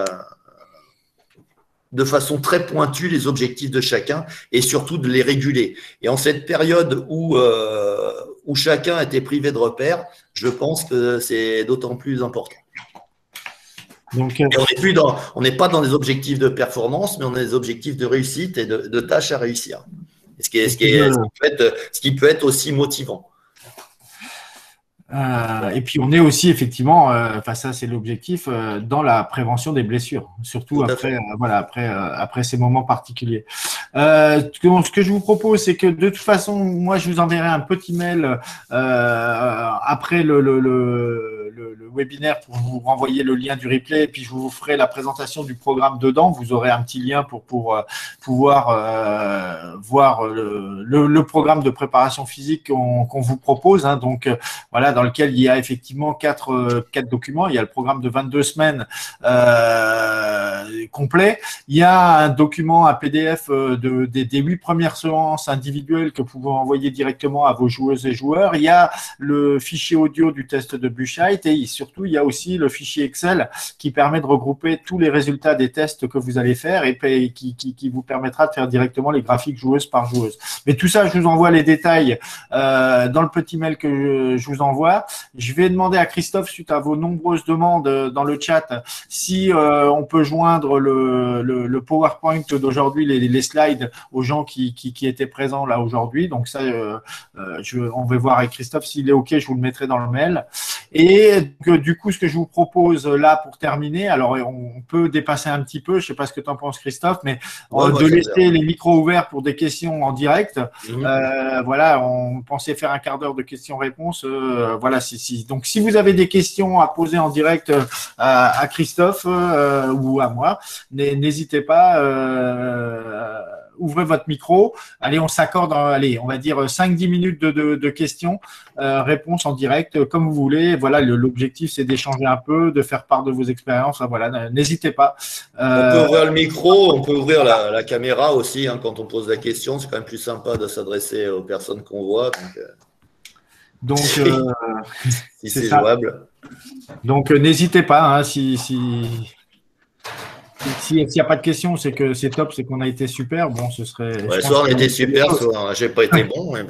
de façon très pointue les objectifs de chacun et surtout de les réguler. Et en cette période où, euh, où chacun était privé de repères, je pense que c'est d'autant plus important. Donc, et on n'est plus dans, on n'est pas dans des objectifs de performance, mais on a des objectifs de réussite et de, de tâches à réussir. Ce qui, est, ce, qui est, ce, qui peut être, ce qui peut être aussi motivant. Euh, et puis on est aussi effectivement, euh, enfin ça c'est l'objectif, euh, dans la prévention des blessures, surtout après, euh, voilà, après, euh, après ces moments particuliers. Euh, ce que je vous propose, c'est que de toute façon, moi je vous enverrai un petit mail euh, après le, le, le, le, le webinaire pour vous renvoyer le lien du replay, et puis je vous ferai la présentation du programme dedans. Vous aurez un petit lien pour, pour euh, pouvoir euh, voir le, le, le programme de préparation physique qu'on qu'on vous propose. Hein, donc voilà. Dans lequel il y a effectivement quatre, euh, quatre documents. Il y a le programme de vingt-deux semaines euh, complet. Il y a un document, un P D F euh, de, des, des huit premières séances individuelles que vous pouvez envoyer directement à vos joueuses et joueurs. Il y a le fichier audio du test de Buchheit et surtout, il y a aussi le fichier Excel qui permet de regrouper tous les résultats des tests que vous allez faire et qui, qui, qui vous permettra de faire directement les graphiques joueuse par joueuse. Mais tout ça, je vous envoie les détails euh, dans le petit mail que je, je vous envoie. Je vais demander à Christophe, suite à vos nombreuses demandes dans le chat, si euh, on peut joindre le, le, le PowerPoint d'aujourd'hui, les, les slides aux gens qui, qui, qui étaient présents là aujourd'hui. Donc ça, euh, je, on va voir avec Christophe s'il est OK, je vous le mettrai dans le mail. Et que, du coup, ce que je vous propose là pour terminer, alors on peut dépasser un petit peu, je ne sais pas ce que tu en penses Christophe, mais ouais, de laisser les micros ouverts pour des questions en direct. Mmh. Euh, voilà, on pensait faire un quart d'heure de questions-réponses. Euh, voilà, si, si. Donc, si vous avez des questions à poser en direct euh, à, à Christophe euh, ou à moi, n'hésitez pas, euh, ouvrez votre micro. Allez, on s'accorde, allez, on va dire cinq dix minutes de, de, de questions, euh, réponses en direct, comme vous voulez. Voilà, l'objectif, c'est d'échanger un peu, de faire part de vos expériences. Voilà, n'hésitez pas. Euh, on peut ouvrir le micro, on peut ouvrir la, la caméra aussi hein, quand on pose la question. C'est quand même plus sympa de s'adresser aux personnes qu'on voit. Donc, euh... Donc, si, euh, si c'est c'est ça. jouable. Donc, euh, n'hésitez pas. Hein, si, si, si- s'il n'y a pas de questions, c'est que c'est top, c'est qu'on a été super. Bon, ce serait. Je Ouais, pense soit on qu'il y a était des super, choses. soit j'ai pas été bon. Mais bon.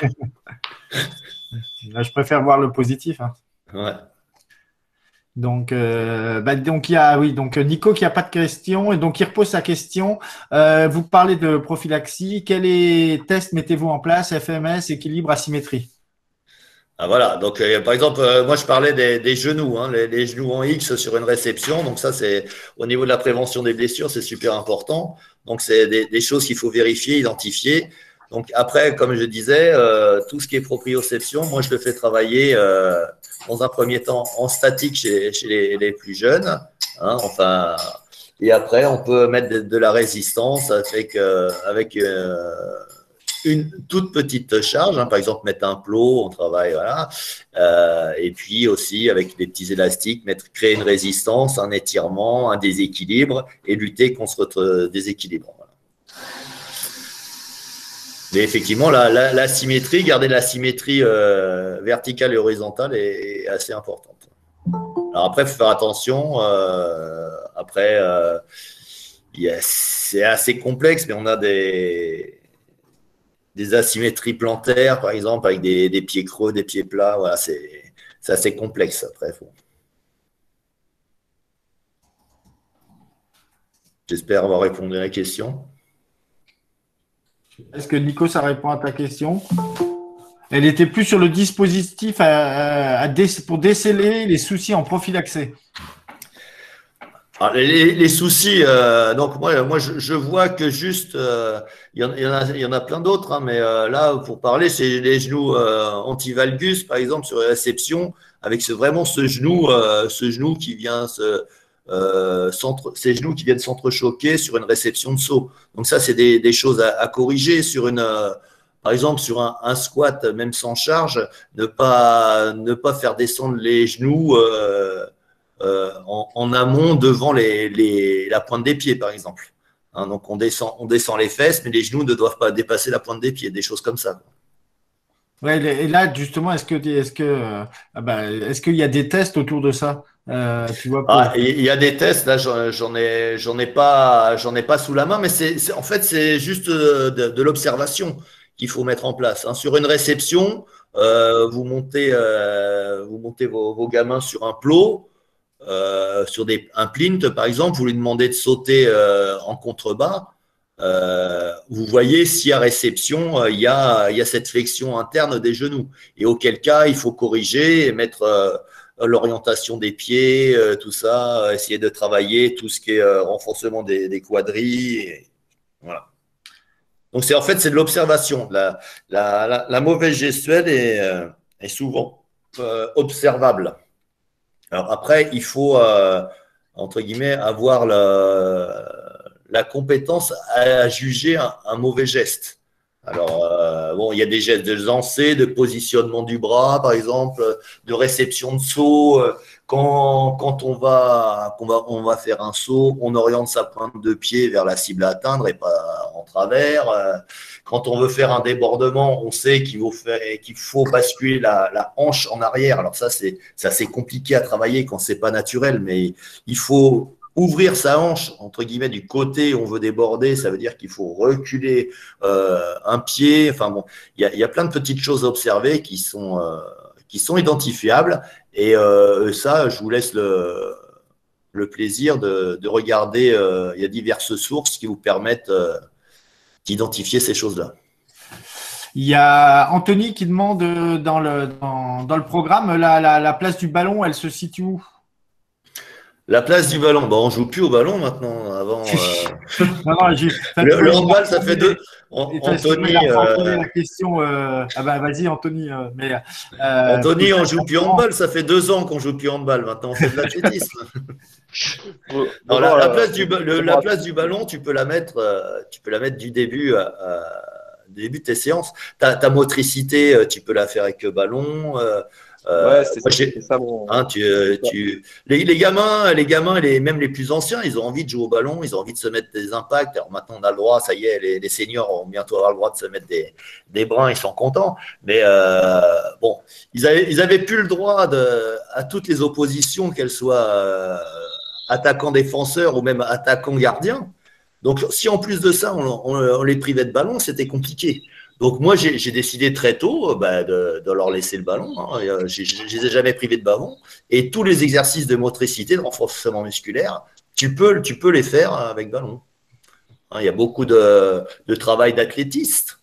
Là, je préfère voir le positif. Hein. Ouais. Donc, euh, bah, donc il y a, oui, donc Nico qui a pas de questions et donc il repose sa question. Euh, vous parlez de prophylaxie. Quel est test mettez-vous en place? F M S, équilibre, asymétrie. Ah, voilà, donc euh, par exemple, euh, moi je parlais des, des genoux, hein, les, les genoux en X sur une réception. Donc ça, c'est au niveau de la prévention des blessures, c'est super important. Donc c'est des, des choses qu'il faut vérifier, identifier. Donc après, comme je disais, euh, tout ce qui est proprioception, moi je le fais travailler euh, dans un premier temps en statique chez, chez les, les plus jeunes. Hein, enfin, et après, on peut mettre de, de la résistance avec, euh, avec euh, une toute petite charge, hein, par exemple mettre un plot, on travaille, voilà, euh, et puis aussi avec des petits élastiques, mettre, créer une résistance, un étirement, un déséquilibre et lutter contre ce déséquilibre. Voilà. Mais effectivement, la, la, la symétrie, garder la symétrie euh, verticale et horizontale est, est assez importante. Alors après, il faut faire attention. Euh, après, euh, c'est assez complexe, mais on a des des asymétries plantaires, par exemple, avec des, des pieds creux, des pieds plats. Voilà, c'est assez complexe après. Faut... J'espère avoir répondu à la question. Est-ce que Nico, ça répond à ta question? Elle était plus sur le dispositif à, à, à dé, pour déceler les soucis en prophylaxie. Alors, les, les soucis, euh, donc moi, moi je, je vois que juste, euh, il, y en, il, y en a, il y en a plein d'autres, hein, mais euh, là, pour parler, c'est les genoux euh, anti-valgus, par exemple, sur les réceptions, avec ce, vraiment ce genou, euh, ce genou qui vient se, euh, centre, ces genoux qui viennent s'entrechoquer sur une réception de saut. Donc ça, c'est des, des choses à, à corriger sur une, euh, par exemple, sur un, un squat, même sans charge, ne pas, ne pas faire descendre les genoux. Euh, Euh, en, en amont devant les, les, la pointe des pieds, par exemple. Hein, donc, on descend, on descend les fesses, mais les genoux ne doivent pas dépasser la pointe des pieds, des choses comme ça. Ouais, et là, justement, est-ce que, est-ce que, euh, ah bah, est-ce qu'il y a des tests autour de ça? Euh, tu vois, pour... Ah, il y a des tests, là, j'en ai, j'en ai pas, j'en ai pas sous la main, mais c'est, en fait, c'est juste de, de l'observation qu'il faut mettre en place. Hein. Sur une réception, euh, vous montez, euh, vous montez vos, vos gamins sur un plot. Euh, sur des, un plint, par exemple, vous lui demandez de sauter euh, en contrebas, euh, vous voyez si à réception, euh, il, y a, il y a cette flexion interne des genoux. Et auquel cas, il faut corriger et mettre euh, l'orientation des pieds, euh, tout ça, essayer de travailler tout ce qui est euh, renforcement des, des quadris. Et, voilà. Donc, c'est en fait, c'est de l'observation. La, la, la, la mauvaise gestuelle est, euh, est souvent euh, observable. Alors après, il faut, euh, entre guillemets, avoir la, la compétence à juger un, un mauvais geste. Alors, euh, bon, il y a des gestes de lancer, de positionnement du bras, par exemple, de réception de saut. Quand, quand on, va, on, va, on va faire un saut, on oriente sa pointe de pied vers la cible à atteindre et pas en travers. Quand on veut faire un débordement, on sait qu'il faut, faire, qu'il faut basculer la, la hanche en arrière. Alors ça, c'est assez compliqué à travailler quand c'est pas naturel, mais il faut ouvrir sa hanche, entre guillemets, du côté où on veut déborder. Ça veut dire qu'il faut reculer euh, un pied. Enfin bon, il y a, y a plein de petites choses à observer qui sont, euh, qui sont identifiables. Et euh, ça, je vous laisse le, le plaisir de, de regarder. Euh, il y a diverses sources qui vous permettent euh, d'identifier ces choses-là. Il y a Anthony qui demande dans le, dans, dans le programme, la, la, la place du ballon, elle se situe où? La place du ballon, bon, on joue plus au ballon maintenant. Avant, euh... non, non, je, le, le handball, ça fait deux. Anthony, il a euh... la question. Euh... Ah bah vas-y, Anthony. Euh, mais, euh, Anthony, on joue plus handball. Ça fait deux ans qu'on joue plus handball. Maintenant, on fait de l'athlétisme. bon, bon, la, la, place du, le, la place du ballon, tu peux la mettre, euh, tu peux la mettre du début à, à début de tes séances. Ta, ta motricité, tu peux la faire avec le ballon. Euh, Euh, ouais, c'est ça mon. Hein, tu, tu, les, les gamins, les gamins, les, même les plus anciens, ils ont envie de jouer au ballon, ils ont envie de se mettre des impacts. Alors maintenant, on a le droit, ça y est, les, les seniors vont bientôt avoir le droit de se mettre des, des brins, ils sont contents. Mais euh, bon, ils avaient, ils avaient plus le droit de, à toutes les oppositions, qu'elles soient euh, attaquants-défenseurs ou même attaquants-gardiens. Donc, si en plus de ça, on, on, on les privait de ballon, c'était compliqué. Donc moi, j'ai décidé très tôt bah, de, de leur laisser le ballon. Hein. Je ne les ai jamais privés de ballon. Et tous les exercices de motricité, de renforcement musculaire, tu peux, tu peux les faire avec ballon. Hein, il y a beaucoup de, de travail d'athlétiste.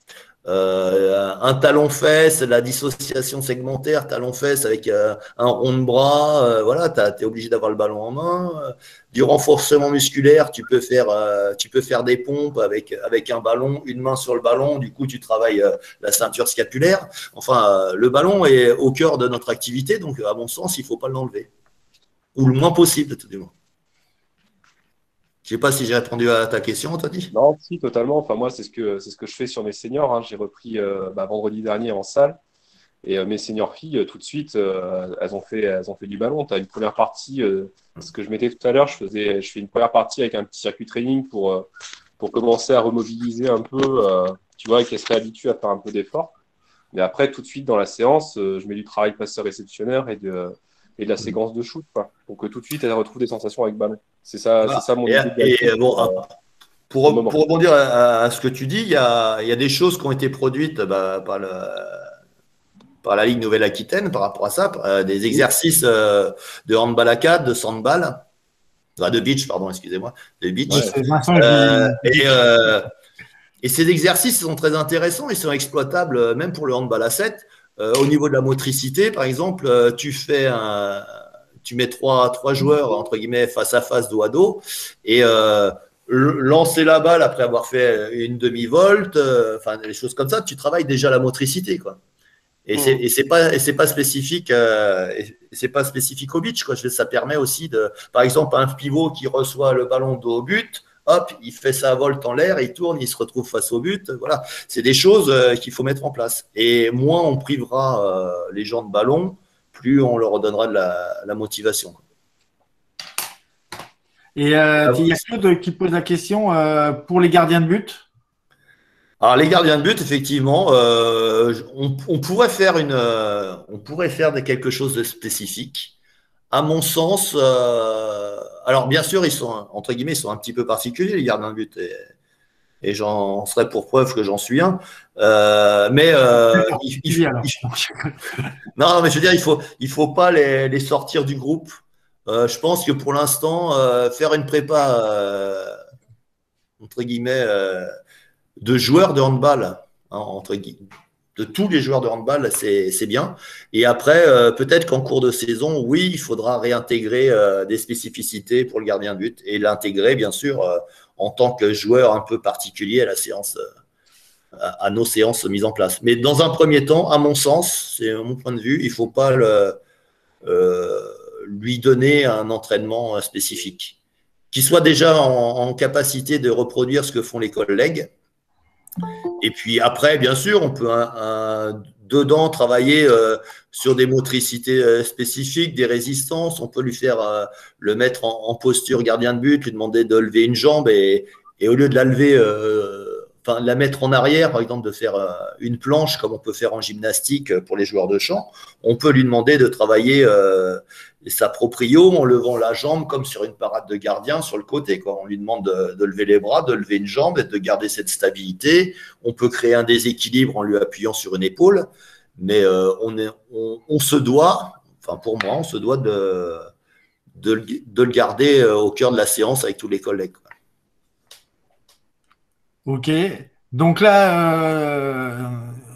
Euh, un talon-fesse, la dissociation segmentaire, talon-fesse avec euh, un rond de bras, euh, voilà, tu es obligé d'avoir le ballon en main. Euh, du renforcement musculaire, tu peux faire, euh, tu peux faire des pompes avec, avec un ballon, une main sur le ballon, du coup tu travailles euh, la ceinture scapulaire. Enfin, euh, le ballon est au cœur de notre activité, donc à mon sens, il ne faut pas l'enlever. Ou le moins possible, tout du moins. Je ne sais pas si j'ai répondu à ta question, Anthony. Non, si, totalement. Enfin, moi, c'est ce que, c'est ce que je fais sur mes seniors. Hein. J'ai repris euh, bah, vendredi dernier en salle. Et euh, mes seniors filles, euh, tout de suite, euh, elles, ont fait, elles ont fait du ballon. Tu as une première partie, euh, ce que je mettais tout à l'heure, je, faisais, je fais une première partie avec un petit circuit training pour, euh, pour commencer à remobiliser un peu, euh, tu vois, et qu'elles se réhabituent à faire un peu d'effort. Mais après, tout de suite, dans la séance, euh, je mets du travail passeur-réceptionneur et de, et de la séquence de shoot, quoi, pour que tout de suite, elles retrouvent des sensations avec ballon. C'est ça, voilà. c'est ça mon et, idée. Et, bon, euh, pour, pour rebondir à, à ce que tu dis, il y a, il y a des choses qui ont été produites bah, par, le, par la Ligue Nouvelle-Aquitaine par rapport à ça, euh, des exercices euh, de handball à quatre, de sandball, ah, de beach, pardon, excusez-moi, de beach. Ouais, euh, et, euh, et ces exercices sont très intéressants, ils sont exploitables même pour le handball à sept. Euh, au niveau de la motricité, par exemple, euh, tu fais un, tu mets trois, trois joueurs entre guillemets face à face, dos à dos, et euh, lancer la balle après avoir fait une demi-volte, euh, enfin des choses comme ça, tu travailles déjà la motricité, quoi. Et c'est et c'est pas et c'est pas spécifique euh, c'est pas spécifique au beach, quoi. Ça permet aussi de, par exemple, un pivot qui reçoit le ballon dos au but. Hop, il fait sa volte en l'air, il tourne, il se retrouve face au but. Voilà, c'est des choses euh, qu'il faut mettre en place. Et moins on privera euh, les gens de ballon, plus on leur donnera de la, la motivation. Et euh, il y a Claude qui pose la question euh, pour les gardiens de but. Alors les gardiens de but, effectivement, euh, on, on pourrait faire une, euh, on pourrait faire de quelque chose de spécifique. À mon sens, euh, alors bien sûr, ils sont entre guillemets, ils sont un petit peu particuliers les gardiens de but, et, et j'en serai pour preuve que j'en suis un. Euh, mais euh, il, il, il, non, mais je veux dire, il faut, il faut pas les, les sortir du groupe. Euh, je pense que pour l'instant, euh, faire une prépa euh, entre guillemets euh, de joueurs de handball, hein, entre guillemets, de tous les joueurs de handball, c'est bien. Et après, euh, peut-être qu'en cours de saison, oui, il faudra réintégrer euh, des spécificités pour le gardien de but et l'intégrer, bien sûr, euh, en tant que joueur un peu particulier à la séance, euh, à, à nos séances mises en place. Mais dans un premier temps, à mon sens, c'est mon point de vue, il ne faut pas le, euh, lui donner un entraînement spécifique, qui soit déjà en, en capacité de reproduire ce que font les collègues. Et puis après, bien sûr, on peut un, un, dedans travailler euh, sur des motricités euh, spécifiques, des résistances. On peut lui faire euh, le mettre en, en posture gardien de but, lui demander de lever une jambe et, et au lieu de la lever, euh, enfin la mettre en arrière, par exemple, de faire euh, une planche comme on peut faire en gymnastique pour les joueurs de champ. On peut lui demander de travailler euh, sa proprio en levant la jambe comme sur une parade de gardien sur le côté, quoi. On lui demande de, de lever les bras, de lever une jambe et de garder cette stabilité. On peut créer un déséquilibre en lui appuyant sur une épaule, mais euh, on, est, on, on se doit, enfin pour moi, on se doit de, de, de le garder au cœur de la séance avec tous les collègues, quoi. Ok, donc là, euh,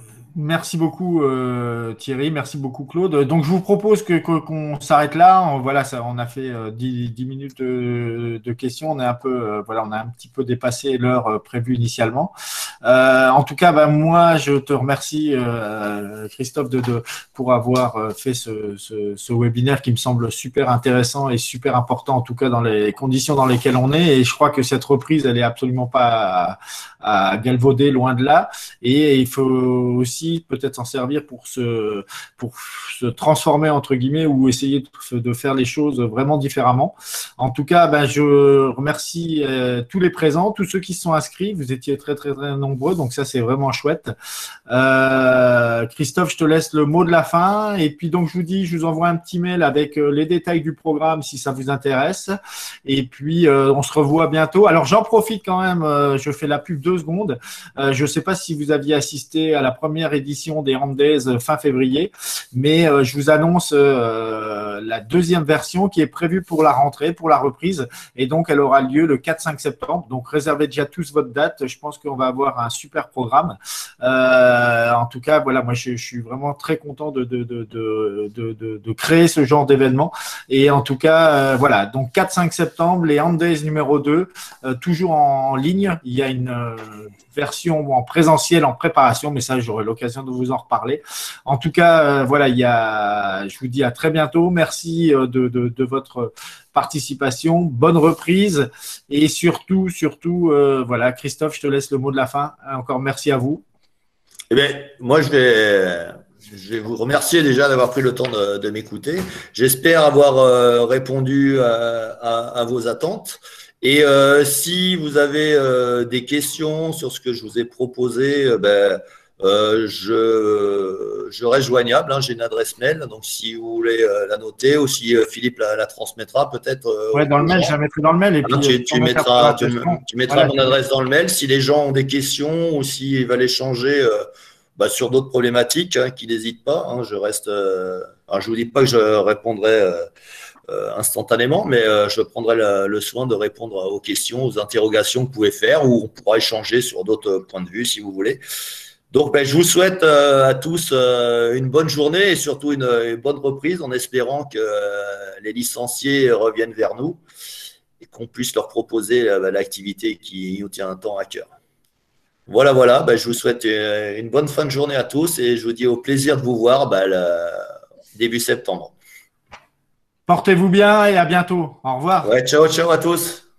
merci beaucoup euh, Thierry, merci beaucoup Claude. Donc je vous propose que que- qu'on s'arrête là. On- Voilà, ça, on a fait euh, dix 10 minutes de, de questions. On est un peu, euh, voilà, on a un petit peu dépassé l'heure euh, prévue initialement. Euh, en tout cas, bah, moi, je te remercie euh, Christophe de, de pour avoir euh, fait ce, ce, ce webinaire qui me semble super intéressant et super important, en tout cas dans les conditions dans lesquelles on est. Et je crois que cette reprise, elle est absolument pas à, à galvauder, loin de là. Et il faut aussi peut-être s'en servir pour se, pour se transformer, entre guillemets, ou essayer de, de faire les choses vraiment différemment. En tout cas, ben, je remercie euh, tous les présents, tous ceux qui se sont inscrits. Vous étiez très, très, très nombreux, donc ça, c'est vraiment chouette. Euh, Christophe, je te laisse le mot de la fin. Et puis, donc, je vous dis, je vous envoie un petit mail avec euh, les détails du programme si ça vous intéresse. Et puis, euh, on se revoit bientôt. Alors, j'en profite quand même, euh, je fais la pub deux secondes. Euh, je ne sais pas si vous aviez assisté à la première édition des Andes fin février, mais euh, je vous annonce euh, la deuxième version qui est prévue pour la rentrée, pour la reprise, et donc elle aura lieu le quatre cinq septembre. Donc réservez déjà tous votre date. Je pense qu'on va avoir un super programme. Euh, en tout cas, voilà, moi je, je suis vraiment très content de, de, de, de, de, de, de créer ce genre d'événement. Et en tout cas, euh, voilà, donc quatre cinq septembre, les Andes numéro deux, euh, toujours en ligne. Il y a une euh, version en présentiel en préparation, mais ça, j'aurai l'occasion de vous en reparler. En tout cas, euh, voilà, il y a, je vous dis à très bientôt. Merci euh, de, de, de votre participation. Bonne reprise. Et surtout, surtout, euh, voilà, Christophe, je te laisse le mot de la fin. Encore merci à vous. Eh bien, moi, je vais, je vais vous remercier déjà d'avoir pris le temps de, de m'écouter. J'espère avoir euh, répondu à, à, à vos attentes. Et euh, si vous avez euh, des questions sur ce que je vous ai proposé, euh, ben, euh, je, je reste joignable. Hein, j'ai une adresse mail, donc si vous voulez euh, la noter, ou si euh, Philippe la, la transmettra peut-être. Euh, Ouais, dans le mail, gens. je la mettrai dans le mail. Et puis, Hein, tu, tu mettras, tu, tu mettras voilà, mon adresse dans le mail. Si les gens ont des questions ou s'ils veulent échanger euh, bah, sur d'autres problématiques, hein, qu'ils n'hésitent pas. Hein, je reste. Euh, alors, je vous dis pas que je répondrai. Euh, Euh, instantanément, mais euh, je prendrai le, le soin de répondre aux questions, aux interrogations que vous pouvez faire, ou on pourra échanger sur d'autres points de vue si vous voulez. Donc, ben, je vous souhaite euh, à tous euh, une bonne journée et surtout une, une bonne reprise en espérant que euh, les licenciés reviennent vers nous et qu'on puisse leur proposer euh, l'activité qui nous tient un temps à cœur. Voilà, voilà, ben, je vous souhaite une bonne fin de journée à tous et je vous dis au plaisir de vous voir ben, le début septembre. Portez-vous bien et à bientôt. Au revoir. Ouais, ciao, ciao à tous.